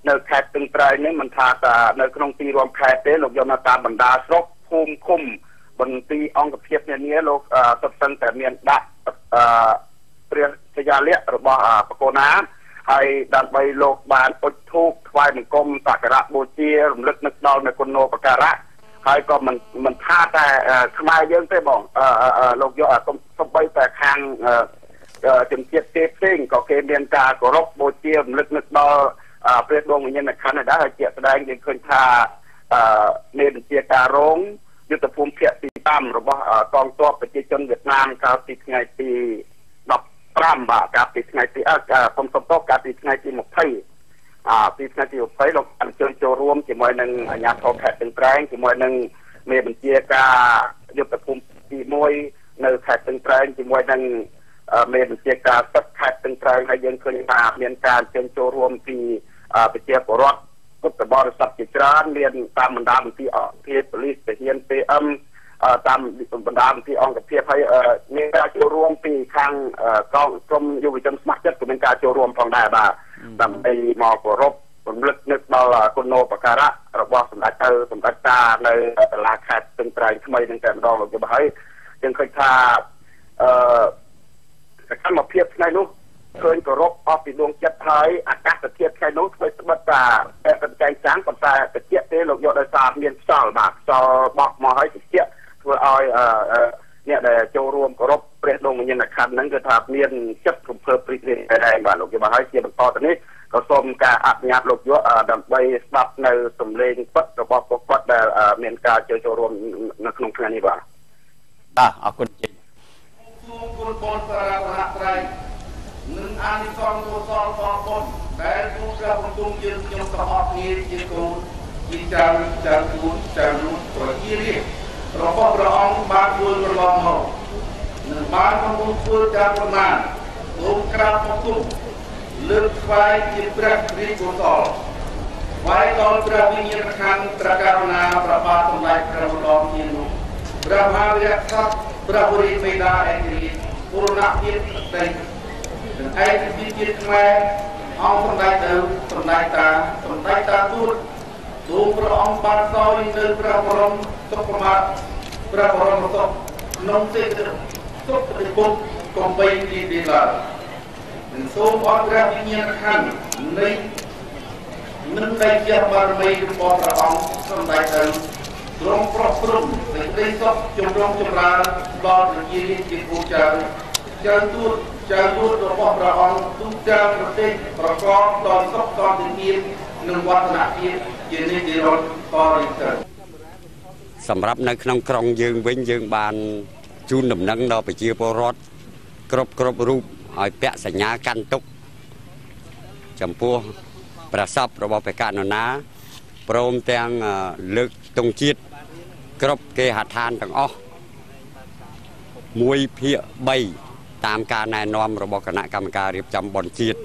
នៅខេត្តទឹងត្រែងនេះមិនថាតែនៅក្នុងទីរួមខេត្តទេលោកយកមកតាមបណ្ដាស្រុកភូមិឃុំបន្ទីអង្គភាពនានាលោកសុទ្ធសឹងតែមានដាក់អឺព្រះសយាល័ក្ខណ៍របស់បកូណាហើយដើម្បីលោកបានពុជធូបថ្វាយបង្គំសក្ការៈបូជារំលឹកនឹកដល់នៅគុណូបការៈហើយក៏មិនមិនថាតែខ្មែរយើងទេបងលោកយកសំបីតែខាងជំនឿទេផ្សេងក៏គេមានការគោរពបូជារំលឹកនឹកដល់ព្រះដួងវិញ្ញាណក្ខន្ធដែរហើយជាក់ស្ដែងយើងឃើញថាមេបញ្ជាការរងយុទ្ធភូមិភាគទីតាមរបស់កងទ័ពប្រជាជនវៀតណាមកាលពីថ្ងៃទីដប់ប្រាំបាទកាលពីថ្ងៃទីអឺខ្ញុំសំទោសកាលពីថ្ងៃទីម្ភៃអឺពីថ្ងៃទីម្ភៃលោកអញ្ជើញចូលរួមជាមួយនឹងអាជ្ញាធរខេត្តទឹងត្រែងជាមួយនឹងមេបញ្ជាការយុទ្ធភូមិទីមួយនៅខេត្តទឹងត្រែងជាមួយនឹងមេបញ្ជាការទឹកខេត្តទឹងត្រែងហើយយើងឃើញថាមានការអញ្ជើញចូលរួមពីប្រជាពលរដ្ឋពុទ្ធបរិស័ទជាច្រើនមានតាមបណ្ដាមន្ទីរអង្គភាពប៉ូលីសទាហាន pê em តាមបណ្ដាមន្ទីរអង្គភាពហើយមានការចូលរួមពីខាងកងក្រមយុវជនស្ម័គ្រចិត្តក៏មានការចូលរួមផងដែរបាទដើម្បីមកគោរពរំលឹកនឹកដល់គុណូបការៈរបស់សម្ដេចទៅសម្ដេចតានៅសាលាខេត្តទឹងត្រែងថ្មីនឹងតែម្ដងលោកយល់ហើយយើងឃើញថាអឺសកម្មភាពថ្ងៃនោះឃើញគោរពអស់ពីដួងចិត្តហើយអាកាសធាតុថ្ងៃនោះធ្វើស្បិតតាតែកញ្ចែងចាំងប៉ុន្តែតិចទេលោកយកដោយសារមានខ្យល់បាទខ្យល់បក់មកហើយតិចធ្វើឲ្យអ្នកដែលចូលរួមគោរពព្រះដួងវិញ្ញាណក្ខន្ធហ្នឹងគឺថាមានចិត្តរំភើបព្រីករាយដែរបាទលោកយល់ហើយជាបន្តទៅនេះក៏សូមការអនុញ្ញាតលោកយកដើម្បីស្ដាប់នៅសំឡេងពិតរបស់ពួកគាត់ដែលមានការចូលចូលរួមនៅក្នុងថ្ងៃនេះបាទបាទអរគុណជិញសូមគុណបងសារៈរៈត្រៃនឹងអានិសង្ឃកុសលផលបុណ្យដែលគង់ព្រះបន្ទូលយើងខ្ញុំទាំងអស់គ្នាជាគូជាចាំចាំគូចាំរូបប្រជារាស្ត្ររបស់ព្រះអង្គបានធ្វើកន្លងមកនឹងបានកំពុងធ្វើការប្រមាណសូមក្រាបបង្គំលើកថ្វាយជាព្រះរាជកុសលថ្វាយដល់ព្រះវិញ្ញាណក្ខន្ធព្រះករុណាព្រះបាទសម្ដេចព្រះបរមជានោះព្រះមហាវីរក្សត្រព្រះបរិមេដាឯករាជ្យបុរណភាពដីនឹងឯកភាពជាតិខ្មែរអង្គសម្ដេចទៅសម្ដេចតាសម្ដេចតាទូតទូលព្រះអង្គបានសោយនៅព្រះបរមសុខប្រមាទព្រះបរមសុខក្នុងសេចក្ដីសុខពិភពកំបីទីទីឡើយនឹងសូមអរព្រះវិញ្ញាណក្ខន្ធនៃនឹងតែជាបារមីរបស់ព្រះអង្គសម្ដេចទៅទ្រង់ប្រោះព្រំសេចក្ដីសុខជំរងចម្រើនដល់ប្រជារាស្ត្រជាគូចៅចៅទូតចៅទូតរបស់ព្រះអង្គទូទាំងប្រទេសប្រកបដោយសុខសន្តិភាពនិងវឌ្ឍនភាពជានិច្ចនិរន្តរ៍តរៀងទៅសម្រាប់នៅក្នុងក្រុងយើងវិញយើងបានជូនដំណឹងដល់ប្រជាពលរដ្ឋគ្រប់គ្រប់រូបឲ្យពាក់សញ្ញាកាន់ទុកចំពោះប្រសពរបស់ព្រះករុណាព្រមទាំងលើកទង់ជាតិគ្រប់គេហដ្ឋានទាំងអស់មួយភាគបីតាមការណែនាំរបស់គណៈកម្មការរៀបចំបុណ្យជាតិ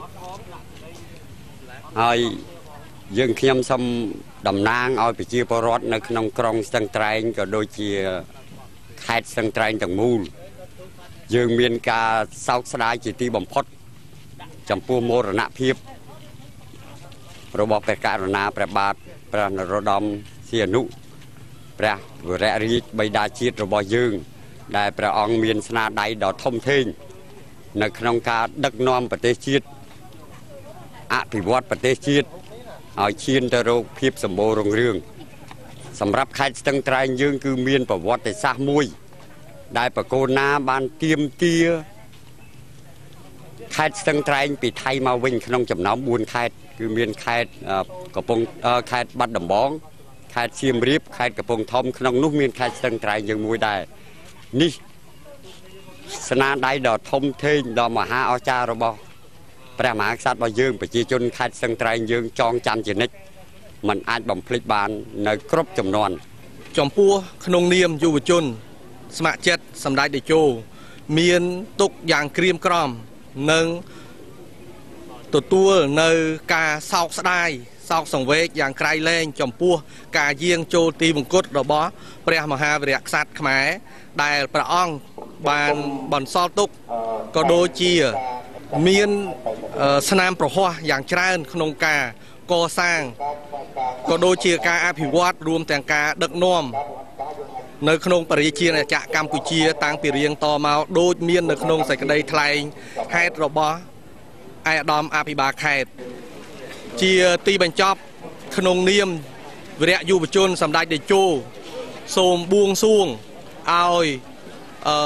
ហើយយើងខ្ញុំសូមតំណាងឲ្យប្រជាពលរដ្ឋនៅក្នុងក្រុងស្ទឹងត្រែងក៏ដូចជាខេត្តស្ទឹងត្រែងទាំងមូលយើងមានការសោកស្ដាយជាទីបំផុតចំពោះមរណភាពរបស់ព្រះករុណាព្រះបាទព្រះនរោត្តមសីហនុព្រះវររាជបិតាជាតិរបស់យើងដែលព្រះអង្គមានស្នាដៃដ៏ធំធេងនៅក្នុងការដឹកនាំប្រទេសជាតិអភិវឌ្ឍប្រទេសជាតិឲ្យឈានទៅរកភាពសម្បូររុងរឿងសម្រាប់ខេត្តស្ទឹងត្រែងយើងគឺមានប្រវត្តិសាស្ត្រមួយដែលបកូនណាបានទៀមទាខេត្តស្ទឹងត្រែងពីថៃមកវិញក្នុងចំណោមបួនខេត្តគឺមានខេត្តកំពង់ខេត្តបាត់ដំបងខេត្តសៀមរាបខេត្តកំពង់ធំក្នុងនោះមានខេត្តស្ទឹងត្រែងយើងមួយដែរនេះស្នាដៃដ៏ធំធេងដ៏មហាអស្ចារ្យរបស់ព្រះមហាក្សត្ររបស់យើងប្រជាជនខេត្តស្ទឹងត្រែងយើងចងចាំជានិច្ចมันអាចបំភ្លេចបាននៅគ្រប់ចំនួនចំពោះក្នុងនាមយុវជនស្ម័គ្រចិត្តសម្ដេចតេជោមានទុកយ៉ាងក្រៀមក្រំនិងទទួលនៅការសោកស្ដាយសោកសង្វេគយ៉ាងក្រៃលែងចំពោះការយាងចូលទីបង្គត់របស់ព្រះមហាវីរក្សត្រខ្មែរដែលព្រះអង្គបានបន្សល់ទុកក៏ដូចជាមានស្នាមប្រហ័សយ៉ាងច្រើនក្នុងការកកសាងក៏ដូចជាការអភិវឌ្ឍរួមទាំងការដឹកនាំនៅក្នុងប្រជាជាតិកម្ពុជាតាំងពីរៀងតមកដូចមាននៅក្នុងសេចក្តីថ្លែងហេតុរបស់ឯកឧត្តមអភិបាលខេត្តជាទីបញ្ចប់ក្នុងនាមវីរៈយុវជនសម្ដេចតេជោសូមបួងសួងឲ្យអឺ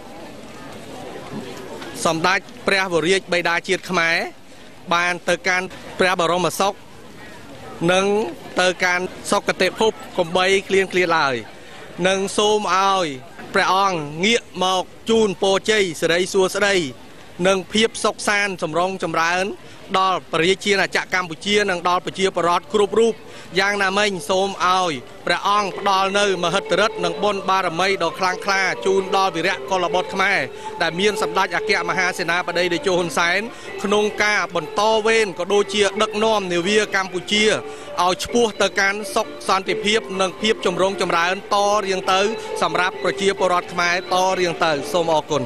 សម្ដេចព្រះវររាជបិតាជាតិខ្មែរបានទៅកាន់ព្រះបរមសុខនិងទៅកាន់សុគតិភពកំបីគ្លៀនគ្លាឡើយនិងសូមឲ្យព្រះអង្គងាកមកជូនពរជ័យសិរីសួស្តីនិងភាពសុខសាន្តចម្រុងចម្រើនដល់ប្រជាជាតិអាចារ្យកម្ពុជានិងដល់ប្រជាពលរដ្ឋគ្រប់រូបយ៉ាងណាមិញសូមឲ្យព្រះអង្គផ្ដល់នៅមហិទ្ធិឫទ្ធិនិងបុណ្យបារមីដ៏ខ្លាំងក្លាជូនដល់វីរៈកុលបុត្រខ្មែរដែលមានសម្ដេចអគ្គមហាសេនាបតីតេជោហ៊ុនសែនក្នុងការបន្តវេនក៏ដូចជាដឹកនាំនាវាកម្ពុជាឲ្យឆ្ពោះទៅកាន់សុខសន្តិភាពនិងភាពចម្រុងចម្រើនតរៀងទៅសម្រាប់ប្រជាពលរដ្ឋខ្មែរតរៀងទៅសូមអរគុណ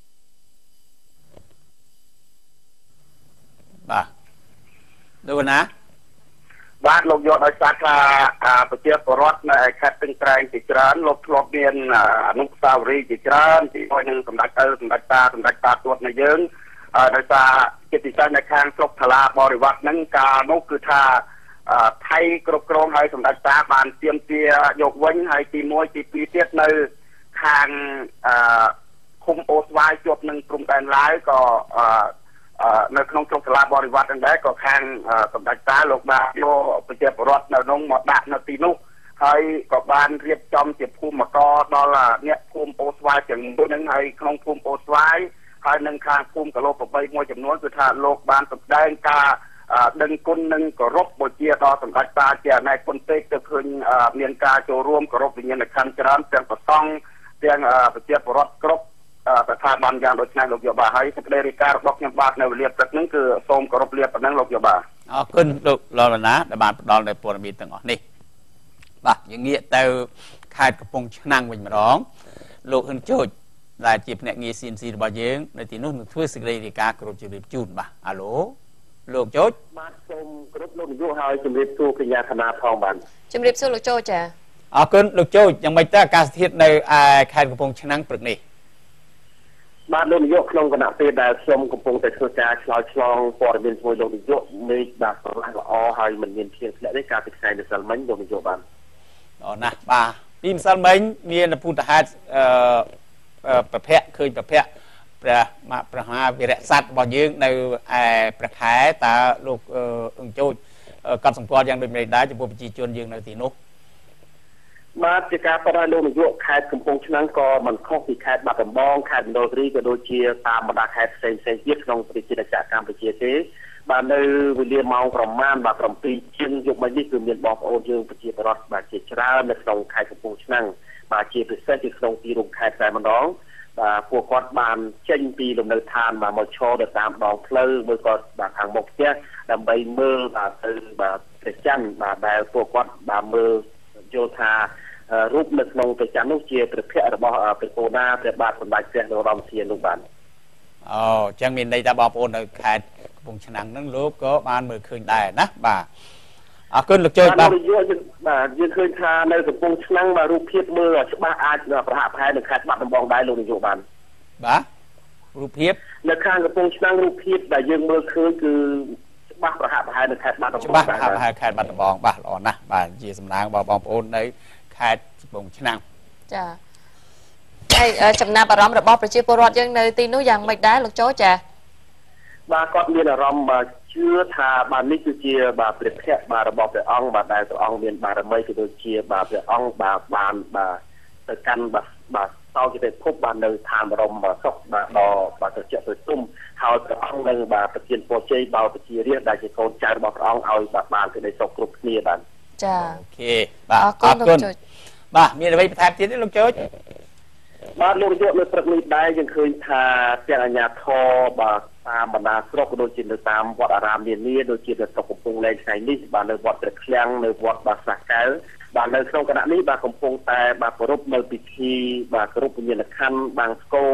បាទលោកណាបាទលោកយកដោយសារថាប្រជាពលរដ្ឋនៅខេត្តស្ទឹងត្រែងជាច្រើនលោកធ្លាប់មានអនុស្សាវរីយ៍ជាច្រើនជាមួយនឹងសម្ដេចឪសម្ដេចតាសម្ដេចតាទួតនៅយើងដោយសារជាពិសេសនៅខាងស្រុកថ្លាបរិវត្តហ្នឹងកាលនោះគឺថាថៃគ្រប់គ្រងហើយសម្ដេចតាបានទាមទារយកវិញហើយទីមួយទីពីរទៀតនៅខាងឃុំអូស្វាយជាប់នឹងព្រំដែនឡាវក៏នៅក្នុងស្រុកថ្លាបរិវត្តហ្នឹងដែរក៏ខាងសម្ដេចតាលោកបានយកប្រជាពលរដ្ឋនៅក្នុងមកដាក់នៅទីនោះហើយក៏បានរៀបចំជាភូមិករដល់អ្នកភូមិអូស្វាយទាំងនោះហ្នឹងហើយក្នុងភូមិអូស្វាយហើយនឹងខាងភូមិកលោប្របីមួយចំនួនគឺថាលោកបានសម្ដែងការដឹងគុណនិងគោរពបូជាដល់សម្ដេចតាជាណែគុណពេកទៅឃើញមានការចូលរួមគោរពវិញ្ញាណក្ខន្ធច្រើនទាំងប្រសង់ទាំងប្រជាពលរដ្ឋគ្រប់ស្ថាប័នយ៉ាងដូចនេះលោកយោបាហើយសេចក្តីរាយការណ៍របស់ខ្ញុំបាទនៅវេលាព្រឹកហ្នឹងគឺសូមគោរពលាប៉ុណ្ណឹងលោកយោបាអរគុណលោកលលណាដែលបានផ្ដល់នូវព័ត៌មានទាំងអស់នេះបាទយើងងាកទៅខេត្តកំពង់ឆ្នាំងវិញម្ដងលោកហ៊ុនជូចដែលជាភ្នាក់ងារ ซี เอ็น ซี របស់យើងនៅទីនោះនឹងធ្វើសេចក្តីរាយការណ៍គោរពជម្រាបជូនបាទអាឡូលោកជូចបាទសូមគោរពលោកនាយកហើយជម្រាបសួរកញ្ញាធនាផងបាទជម្រាបសួរលោកជូចចាអរគុណលោកជូចយ៉ាងម៉េចទៅអាកាសធាតុនៅឯខេត្តកំពង់ឆ្នាំងព្រឹកនេះបាទលោកនាយកក្នុងគណៈពេលដែលខ្ញុំកំពុងតែធ្វើការឆ្លើយឆ្លងព័ត៌មានជាមួយលោកនាយកមេឃបាទស្រឡះល្អហើយមិនមានភ្លៀងធ្លាក់ទេការពិសាយនៅសិលមិញលោកនាយកបានអូណាស់បាទពីម្សិលមិញមានពុទ្ធហេតុអឺប្រភពឃើញប្រភពព្រះព្រះមហាវីរៈក្សត្ររបស់យើងនៅឯព្រះខែតើលោកអ៊ឹងជូចកត់សម្គាល់យ៉ាងដូចម្តេចដែរចំពោះប្រជាជនយើងនៅទីនោះបាទជាការប្រដៅលោកនាយកខេត្តកំពង់ឆ្នាំងក៏មិនខុសពីខេត្តបាត់ដំបងខេត្តមណ្ឌលគិរីក៏ដូចជាតាមបណ្ដាខេត្តផ្សេងផ្សេងទៀតក្នុងប្រទេសជាតិកម្ពុជាទេបាទនៅវេលាម៉ោងប្រមាណបាទប្រាំពីរជាងយប់មិញនេះគឺមានបងប្អូនយើងប្រជាពលរដ្ឋបាទជាច្រើននៅក្នុងខេត្តកំពង់ឆ្នាំងបាទជាពិសេសគឺក្នុងទីរួមខេត្តតែម្ដងបាទពួកគាត់បានចេញពីលំនៅឋានបាទមកឈរទៅតាមដងផ្លូវមួយគាត់បាទខាងមុខផ្ទះដើម្បីមើលបាទទៅបាទព្រះច័ន្ទបាទដែលពួកគាត់បាទមើលយល់ថារូបនៅក្នុងព្រះច័ន្ទនោះជាព្រះភ័ក្ត្ររបស់ព្រះពោណាព្រះបាទសម្ដេចព្រះនរោត្តមសីហនុនោះបាទអូអញ្ចឹងមានន័យថាបងប្អូននៅខេត្តកំពង់ឆ្នាំងហ្នឹងលោកក៏បានមើលឃើញដែរណាបាទអរគុណលោកជូចបាទបាទយើងឃើញថានៅកំពង់ឆ្នាំងបាទរូបភាពមើលច្បាស់អាចប្រហាក់ប្រហែលនឹងខេត្តបាត់ដំបងដែរលោកនាយកបានបាទរូបភាពនៅខាងកំពង់ឆ្នាំងរូបភាពដែលយើងមើលឃើញគឺច្បាស់ប្រហាក់ប្រហែលនៅខេត្តបាត់ដំបងច្បាស់ប្រហាក់ប្រហែលខេត្តបាត់ដំបងបាទល្អណាស់បាទជាសំណាងរបស់បងប្អូននៅខេត្តកំពង់ឆ្នាំងចាហើយចំណាប់អារម្មណ៍របស់ប្រជាពលរដ្ឋយើងនៅទីនោះយ៉ាងម៉េចដែរលោកជូចាបាទគាត់មានអារម្មណ៍បាទជឿថាបាទនេះគឺជាបាទព្រះភ័ក្ត្របាទរបស់ព្រះអង្គបាទដែលព្រះអង្គមានបារមីក៏ដូចជាបាទព្រះអង្គបាទបានបាទទៅកាន់បាទបាទសោគតិភពបាទនៅឋានបរមសុខបាទដល់បាទត្រជាក់ត្រទុំហើយព្រះអង្គនឹងបាទប្រទានពរជ័យដល់ប្រជារាស្ត្រដែលជាកូនចៅរបស់ព្រះអង្គឲ្យបាទបានសេចក្តីសុខគ្រប់គ្នាបាទចាអូខេបាទអរគុណបាទមានអ្វីបន្ថែមទៀតទេលោកជូចបាទលោកយកនៅព្រឹកនេះដែរយើងឃើញថាទាំងអាជ្ញាធរបាទតាមបណ្ដាស្រុកក៏ដូចជានៅតាមវត្តអារាមនានាដូចជានៅស្រុកកំពង់លែងថ្ងៃនេះបាទនៅវត្តព្រះឃ្លាំងនៅវត្តបាសាកែវបាទនៅក្នុងគណៈនេះបាទកំពុងតែបាទគោរពនៅពិធីបាទគោរពវិញ្ញាណក្ខន្ធបាំងស្គល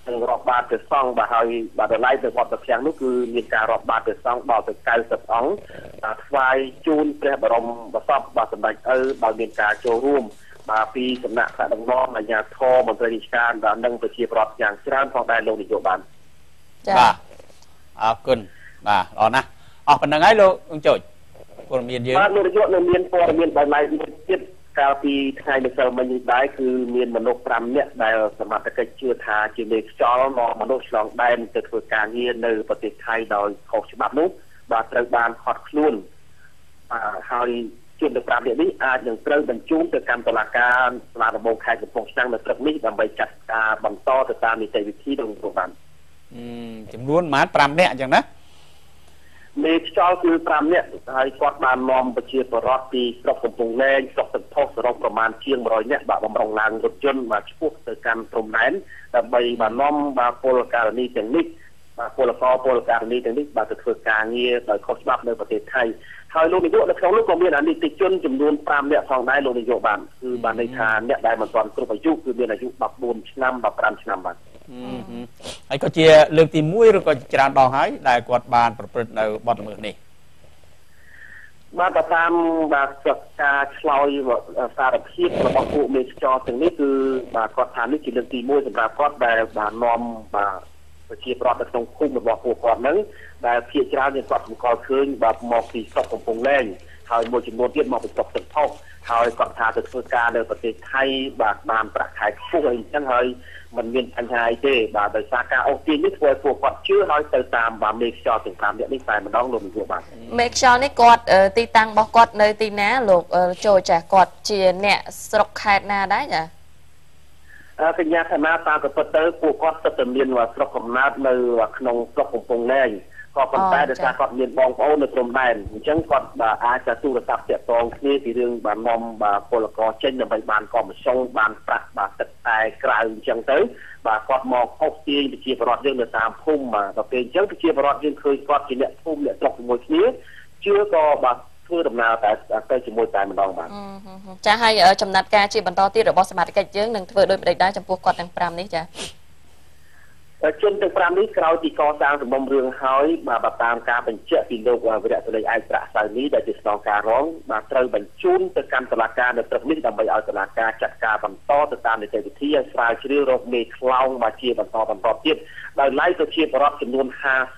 នឹងរាប់បាតព្រះសង្ឃបាទហើយបាទតម្លៃទៅវត្តព្រះផ្ទាំងនោះគឺមានការរាប់បាតព្រះសង្ឃដល់ទៅកៅសិបអង្គបាទថ្វាយជូនព្រះបរមប្រសពបាទសម្ដេចឪដោយមានការចូលរួមបាទពីសំណាក់ថ្នាក់ដឹកនាំអាជ្ញាធរមន្ត្រីរាជការបាទនិងប្រជាពលរដ្ឋយ៉ាងច្រើនផងដែរលោកនាយកបានបាទអរគុណបាទល្អណាស់អស់ប៉ុណ្្នឹងហើយលោកអង្គចូលព័ត៌មានយើងបាទលោកនាយកនៅមានព័ត៌មានដោយឡែកមួយទៀតកាលពីថ្ងៃម្សិលមិញនេះដែរគឺមានមនុស្សប្រាំនាក់ដែលសមត្ថកិច្ចជឿថាជាមេខ្យល់មកមនុស្សឆ្លងដែនទៅធ្វើការងារនៅប្រទេសថៃដោយខុសច្បាប់នោះបាទត្រូវបានខត់ខ្លួនបាទហើយជនទាំងប្រាំនាក់នេះអាចនឹងត្រូវបញ្ជូនទៅកម្មតុលាការសាលាដំបងខេត្តកំពង់ឆ្នាំងនៅព្រឹកនេះដើម្បីចាត់ការបន្តទៅតាមនីតិវិធីក្នុងប្រព័ន្ធចំនួនប្រមាណប្រាំនាក់អញ្ចឹងណាមេខ្យល់គឺប្រាំនាក់ហើយគាត់បាននាំប្រជាពលរដ្ឋពីស្រុកកំពង់លែងស្រុកទឹកផុសសរុបប្រមាណជាង100នាក់បាទបំរុងឡើងរថយន្តបាទឆ្ពោះទៅកាន់ព្រំដែនដើម្បីបាននាំបាទពលករនីទាំងនេះបាទពលករពលករនីទាំងនេះបាទទៅធ្វើការងារដោយខុសច្បាប់នៅប្រទេសថៃហើយលោកនាយកនៅក្នុងនោះក៏មានអនិច្ចជនចំនួន5នាក់ផងដែរលោកនាយកបានគឺបានន័យថាអ្នកដែលមិនទាន់គ្រប់អាយុគឺមានអាយុ14ឆ្នាំ15ឆ្នាំបាទហើយក៏ជាលើកទីមួយឬក៏ច្រើនដងហើយដែលគាត់បានប្រព្រឹត្តនៅបទល្មើសនេះបាទតាមបាទការឆ្លើយសារភាពរបស់ពួកមេខ្យល់ទាំងនេះគឺបាទគាត់ថានេះជាលើកទីមួយសម្រាប់គាត់ដែលបាននាំបាទប្រជាប្រដ្ឋនៅក្នុងភូមិរបស់ពួកគាត់ហ្នឹងដែលភាគច្រើនយើងគាត់សម្គាល់ឃើញបាទមកពីស្រុកកំពង់លែងហើយមួយចំនួនទៀតមកពីស្រុកទឹកផុសហើយគាត់ថាទៅធ្វើការនៅប្រទេសថៃបាទបានប្រាក់ខែខ្ពស់អីចឹងហើយมันមានបញ្ហាអីទេបាទដោយសារការអូសទាញនេះធ្វើឲ្យពួកគាត់ជឿហើយទៅតាមបាទមេខ្យល់ទាំង5នាក់នេះតែម្ដងលោកនាយកបាទមេខ្យល់នេះគាត់ទីតាំងរបស់គាត់នៅទីណាលោកចូលចាស់គាត់ជាអ្នកស្រុកខេត្តណាដែរចាកញ្ញាឋានៈតាមក៏ពិតទៅពួកគាត់សិតតែមានស្រុកកំណើតនៅក្នុងស្រុកកំពង់លែងក៏ប៉ុន្តែដោយសារគាត់មានបងប្អូននៅព្រំដែនអញ្ចឹងគាត់បាទអាចจะទូរស័ព្ទតាក់ទងគ្នាពីរឿងបាទនាំបាទពលករចេញដើម្បីបានកំមសងបានប្រាក់បាទទឹកតែក្រៅអញ្ចឹងទៅបាទគាត់មកអុសទាញប្រជាពលរដ្ឋយើងនៅតាមភូមិបាទដល់ពេលអញ្ចឹងប្រជាពលរដ្ឋយើងឃើញគាត់ជាអ្នកភូមិអ្នកស្រុកជាមួយគ្នាជឿក៏បាទធ្វើដំណើរតែទៅជាមួយតែម្ដងបាទចាហើយចំណាត់ការជាបន្តទៀតរបស់សមាជិកយើងនឹងធ្វើដោយបដិដែរចំពោះគាត់ទាំង5នេះចាជនទាំង5នេះក្រោយពីកសាងសំណុំរឿងហើយបាទតាមការបញ្ជាក់ពីលោកវិរៈសេរីឯកប្រាក់សៅនេះដែលជាស្នងការរងបាទត្រូវបញ្ជូនទៅកាន់តុលាការនៅព្រឹកនេះដើម្បីឲ្យតុលាការចាត់ការបន្តទៅតាមនីតិវិធីឲ្យស្រាវជ្រាវរកមេខ្លោងបាទជាបន្តបន្តទៀតដោយឡែកទៅជាបរិបទចំនួន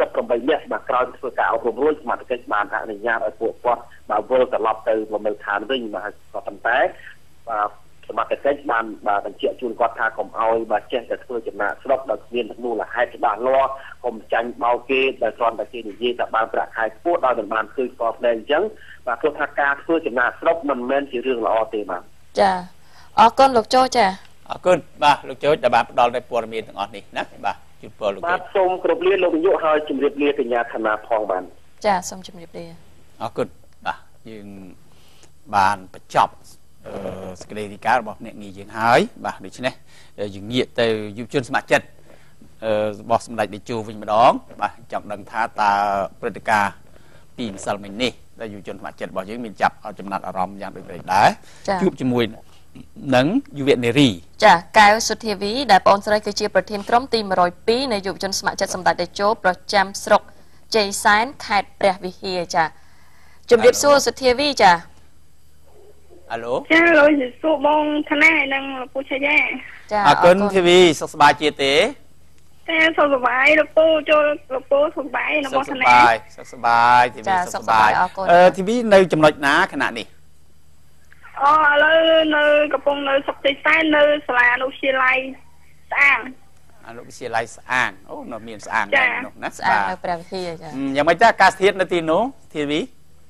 58នាក់បាទក្រោយធ្វើការអប់រំរួចសមាជិកបានអនុញ្ញាតឲ្យពួកគាត់បាទវិលត្រឡប់ទៅលំនៅឋានវិញបាទក៏ប៉ុន្តែបាទសមត្ថកិច្ចបានបាទបញ្ជាក់ជូនគាត់ថាកុំឲ្យបាទចេះតែធ្វើចំណាក់ស្រុកដោយគ្មានមូលហេតុច្បាស់លាស់កុំចាញ់បោកគេដែលគ្រាន់តែគេនិយាយថាបានប្រាក់ខែខ្ពស់ដោយមិនបានឃើញស្គាល់ផ្នែកអញ្ចឹងបាទព្រោះថាការធ្វើចំណាក់ស្រុកមិនមែនជារឿងល្អទេបាទចាអរគុណលោកចូលចាអរគុណបាទលោកចូលដែលបានផ្ដល់នូវព័ត៌មានទាំងអស់នេះណាបាទជូនពរលោកបាទសូមគោរពលាលោកនាយកហើយជម្រាបលាកញ្ញាឋានៈផងបាទចាសូមជម្រាបលាអរគុណបាទយើងបានបញ្ចប់សេចក្តីរាយការណ៍របស់អ្នកងារយើងហើយបាទដូច្នេះយើងងាកទៅយុវជនស្ម័គ្រចិត្តរបស់សម្ដេចតេជោវិញម្ដងបាទចង់ដឹងថាតើព្រឹត្តិការណ៍ពីម្សិលមិញនេះដែលយុវជនស្ម័គ្រចិត្តរបស់យើងមានចាប់ឲ្យចំណាត់អារម្មណ៍យ៉ាងដូចនេះដែរជួបជាមួយនឹងយុវនារីចាកែវសុធាវីដែលបងស្រីគឺជាប្រធានក្រុមទី102នៃយុវជនស្ម័គ្រចិត្តសម្ដេចតេជោប្រចាំស្រុកជ័យសែនខេត្តព្រះវិហារចាជំរាបសួរសុធាវីចាអាឡូចាលោកសួរបងឋានៈនិងលោកពូឆាយាចាអរគុណធីវីសុខសប្បាយជាទេចាសុខសប្បាយលោកពូចូលលោកពូសុខសប្បាយនៅបងឋានៈសុខសប្បាយធីវីសុខសប្បាយអឺធីវីនៅចំណុចណាខណៈនេះអូឥឡូវនៅកំពុងនៅសុខជ័យសែននៅសាលាអនុវិទ្យាល័យស្អាងអនុវិទ្យាល័យស្អាងអូនៅមានស្អាងដែរនោះណាស្អាងនៅព្រះវិហារចាយ៉ាងម៉េចទៅអាកាសធាតុនៅទីនោះធីវី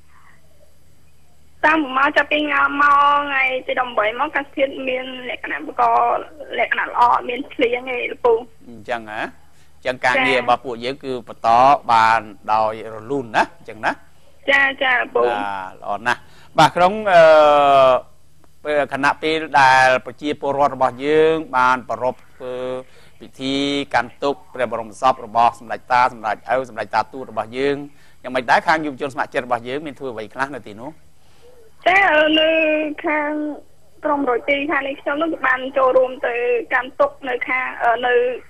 តាមមកចាប់ពីមកថ្ងៃទីeighteenមកកាសធាតុមានលក្ខណៈក៏លក្ខណៈល្អមានភ្លៀងឯលោកពូអញ្ចឹងហ៎អញ្ចឹងការងាររបស់ពួកយើងគឺបន្តបានដោយរលូនណាអញ្ចឹងណាចាចាលោកពូបាទល្អណាស់បាទក្នុងអឺគណៈពេលដែលប្រជាពលរដ្ឋរបស់យើងបានប្រពធ្វើពិធីកាន់ទុកព្រះបរមសពរបស់សម្ដេចតាសម្ដេចឪសម្ដេចតាទូតរបស់យើងយ៉ាងម៉េចដែរខាងយុវជនស្ម័គ្រចិត្តរបស់យើងមានធ្វើអ្វីខ្លះនៅទីនោះចានៅខាងក្រុមរយទីខាងនេះខ្ញុំនឹងបានចូលរួមទៅកាន់ទុកនៅខាងនៅ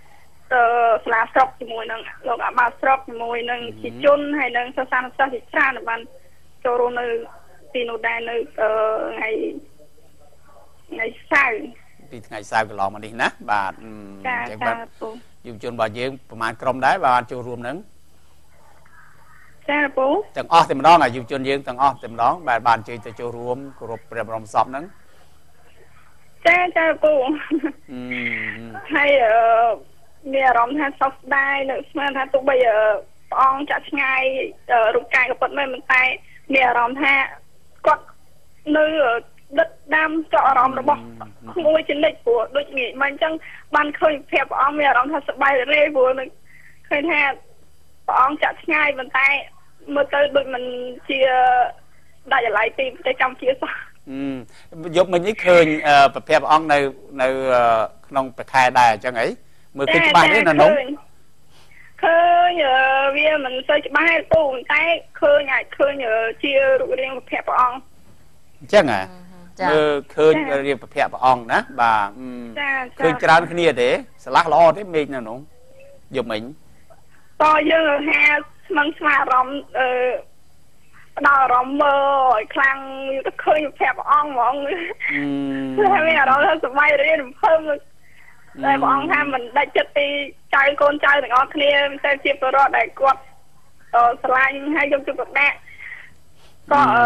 សាលាស្រុកជាមួយនឹងលោកអាបាស្រុកជាមួយនឹងជាជនហើយនឹងសិស្សានុសិស្សជាច្រើនបានចូលរួមនៅទីនោះដែរនៅថ្ងៃថ្ងៃសៅរ៍ពីថ្ងៃសៅរ៍កន្លងមកនេះណាបាទអញ្ចឹងបាទយុវជនរបស់យើងប្រហែលក្រុមដែរបានចូលរួមនឹងចាពូទាំងអស់តែម្ដងយុវជនយើងទាំងអស់តែម្ដងបាទបានជើញទៅចូលរួមគោរពព្រះបរមសពហ្នឹងចាចាពូហើយមានអារម្មណ៍ថាសោកស្ដាយនៅស្មានថាទោះបីព្រះអង្គចាក់ឆ្ងាយរូបកាយក៏ពិតមែនតែមានអារម្មណ៍ថាគាត់នៅដិតដាំចោលអារម្មណ៍របស់ក្មួយចនិចព្រោះដូចងាយមកអញ្ចឹងបានឃើញភាពព្រះអង្គមានអារម្មណ៍ថាសប្បាយរីករាយព្រោះនឹងឃើញថាព្រះអង្គចាក់ឆ្ងាយប៉ុន្តែមើលទៅដូចមិនជាដាច់អាឡ័យពីប្រទេសកម្ពុជាសោះយប់មិញនេះឃើញប្រភពព្រះអង្គនៅនៅក្នុងប្រខែដែរអញ្ចឹងអីមើលឃើញច្បាស់ទេណានោះឃើញវាមិនសូវច្បាស់ទេពូតែឃើញអាចឃើញជារូបរាងប្រភពព្រះអង្គអញ្ចឹងហ៎មើលឃើញរៀបប្រភពព្រះអង្គណាបាទឃើញច្រើនគ្នាទេឆ្លាស់ល្អទេមេឃនៅនោះយប់មិញតើយើងហាស្មឹងស្មារតីអឺផ្ដោតអារម្មណ៍មើលឲ្យខ្លាំងទៅឃើញប្រភពព្រះអង្គហ្មងតែមានអារម្មណ៍ថាសប្បាយរីករាយរំភើបតែព្រះអង្គថាមិនដាច់ចិត្តពីចៅកូនចៅទាំងអស់គ្នាតែជាបរិបទដែលគាត់ស្រឡាញ់ហើយយកចិត្តទុកដាក់ក៏អឺ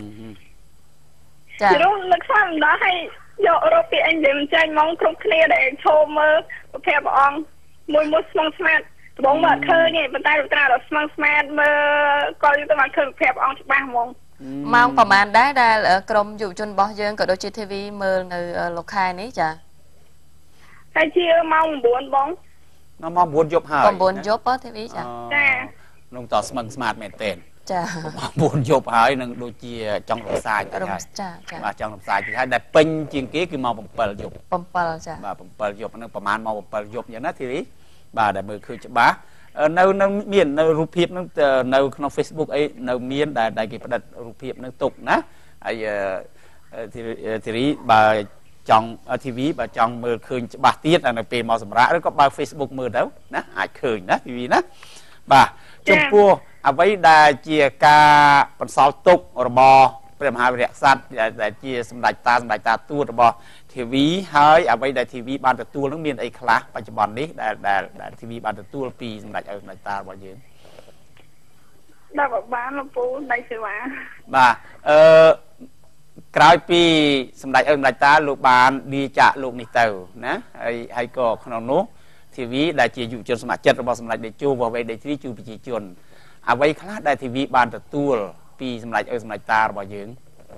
ចា៎នោះនឹកស្មានដល់ឲ្យយករកពីអេនឌីមចាញ់មកគ្រប់គ្នាដែលឈោមមើលប្រភពព្រះអង្គមួយមួយស្មងស្មាតត្បូងមកឃើញទេប៉ុន្តែត្រាដល់ស្មងស្មាតមើលគាត់ទៅមកឃើញប្រភពព្រះអង្គច្បាស់ហ្មងម៉ោងប្រហែលដែរដែលក្រុមយុវជនរបស់យើងក៏ដូចជា ធី វី មើលនៅលោកខែនេះចាតែជាម៉ោង9បងនៅម៉ោង9យប់ហើយ 9យប់ធី វី ចាចានោះតស្មឹងស្មាតមែនទេចាម៉ោង9យប់ហើយនឹងដូចជាចង់រំសាយទៅហើយចាចាបាទចង់រំសាយទៅហើយដែលពេញជាងគេគឺម៉ោង7យប់ 7ចាបាទ7យប់ហ្នឹងប្រហែលម៉ោង7យប់អញ្ចឹងណាធីវីបាទដែលមើលឃើញច្បាស់នៅនៅមាននៅរូបភាពហ្នឹងនៅក្នុង Facebook អីនៅមានដែលដែលគេផ្ដិតរូបភាពហ្នឹងទុកណាហើយធីវីបើចង់ ធី វី បើចង់មើលឃើញច្បាស់ទៀតនៅពេលមកសម្រាប់ឬក៏បើ Facebook មើលទៅណាអាចឃើញណា ធី វី ណាបាទចំពោះអ្វីដែលជាការបន្សល់ទុករបស់ព្រះមហាវីរក្សត្រដែលជាសម្ដេចតាសម្ដេចតាទូតរបស់ ធី វី ហើយអ្វីដែល ធី វី បានទទួលនឹងមានអីខ្លះបច្ចុប្បន្ននេះដែលដែល ធី វី បានទទួលពីសម្ដេចឪសម្ដេចតារបស់យើងដល់បានលោកពូដៃសេវាបាទអឺក្រោយពីសម្ដេចឪសម្ដេចតាលោកបានលាចាកលោកនេះទៅណាហើយហើយក៏ក្នុងនោះ ធី វី ដែលជាយុវជនស្ម័គ្រចិត្តរបស់សម្ដេចតេជោវវេដេត្រីជួយប្រជាជនអ្វីខ្លះដែល ធី វី បានទទួលពីសម្ដេចឪសម្ដេចតារបស់យើង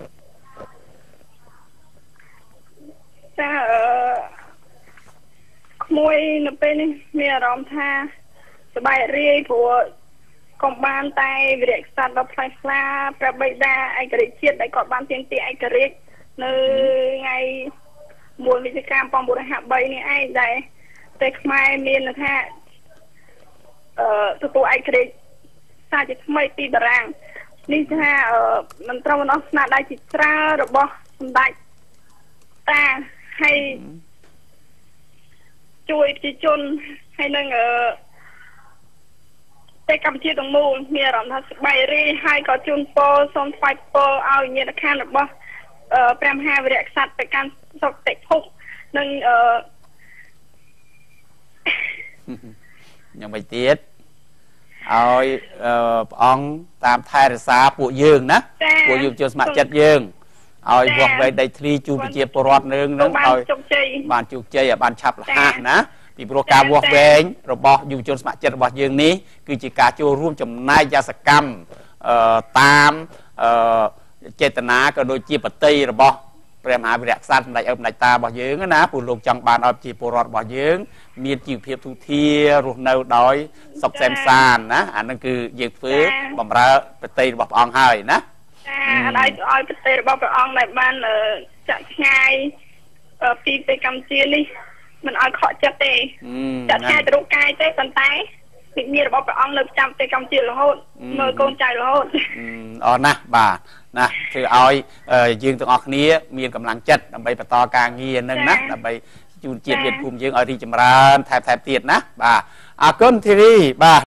ចាអឺក្មួយនៅពេលនេះមានអារម្មណ៍ថាសប្បាយរីកព្រោះកុំបានតែវិរៈក្សត្រដ៏ផ្លែខ្លាព្រះបិតាឯករាជ្យជាតិដែលគាត់បានទាមទារឯករាជ្យនៅថ្ងៃមួយវិច្ឆិកាឆ្នាំmột nghìn chín trăm hai mươi baនេះឯងដែលតែខ្មែរមានថាអឺទទួលឯករាជ្យសារជាថ្មីពីបារាំងនេះថាមិនត្រូវអស់ស្នាដៃជាច្រើនរបស់សម្ដេចតាហើយជួយប្រជាជនហើយនឹងអឺតែកម្ពុជាទាំងមូលមានអារម្មណ៍ថាសប្បាយរីកហើយក៏ជូនពរសូមថ្វាយពរឲ្យញាតិខាងរបស់ព្រះមហាវីរក្សត្រទៅកាន់សុគតិភពនិងអឺយ៉ាងម៉េចទៀតឲ្យព្រះអង្គតាមថែរក្សាពួកយើងណាពួកយុវជនស្ម័គ្រចិត្តយើងឲ្យវាស់វែងដីធ្លីជួបប្រជាពលរដ្ឋនឹងនឹងឲ្យបានជោគជ័យឲ្យបានឆាប់រហ័សណាពីព្រោះការវាស់វែងរបស់យុវជនស្ម័គ្រចិត្តរបស់យើងនេះគឺជាការចូលរួមចំណែកយ៉ាងសកម្មតាមចេតនាក៏ដូចជាបតីរបស់ព្រះមហាវីរក្សត្រសម្ដេចឪសម្ដេចតារបស់យើងណាពួកលោកចង់បានឲ្យប្រជាពលរដ្ឋរបស់យើងមានជីវភាពទូធារស់នៅដោយសុខសែនសានណាអានឹងគឺយើងធ្វើបម្រើបតីរបស់ព្រះអង្គហើយណាចាឲ្យឲ្យបតីរបស់ព្រះអង្គដែលបានចាក់ឆ្ងាយពីប្រទេសកម្ពុជានេះមិនឲ្យខកចិត្តទេចាក់ឆ្ងាយទៅរូបកាយទេប៉ុន្តែវិញ្ញាណរបស់ព្រះអង្គនៅប្រចាំប្រទេសកម្ពុជារហូតមើលកូនចៅរហូតអរណាស់បាទណាធ្វើឲ្យយើងទាំងអស់គ្នាមានកម្លាំងចិត្តដើម្បីបន្តការងារនឹងណាដើម្បីជួនជាតិមានភូមិយើងឲ្យរីចម្រើនថែបថែបទៀតណាបាទអរគុណធីរីបាទ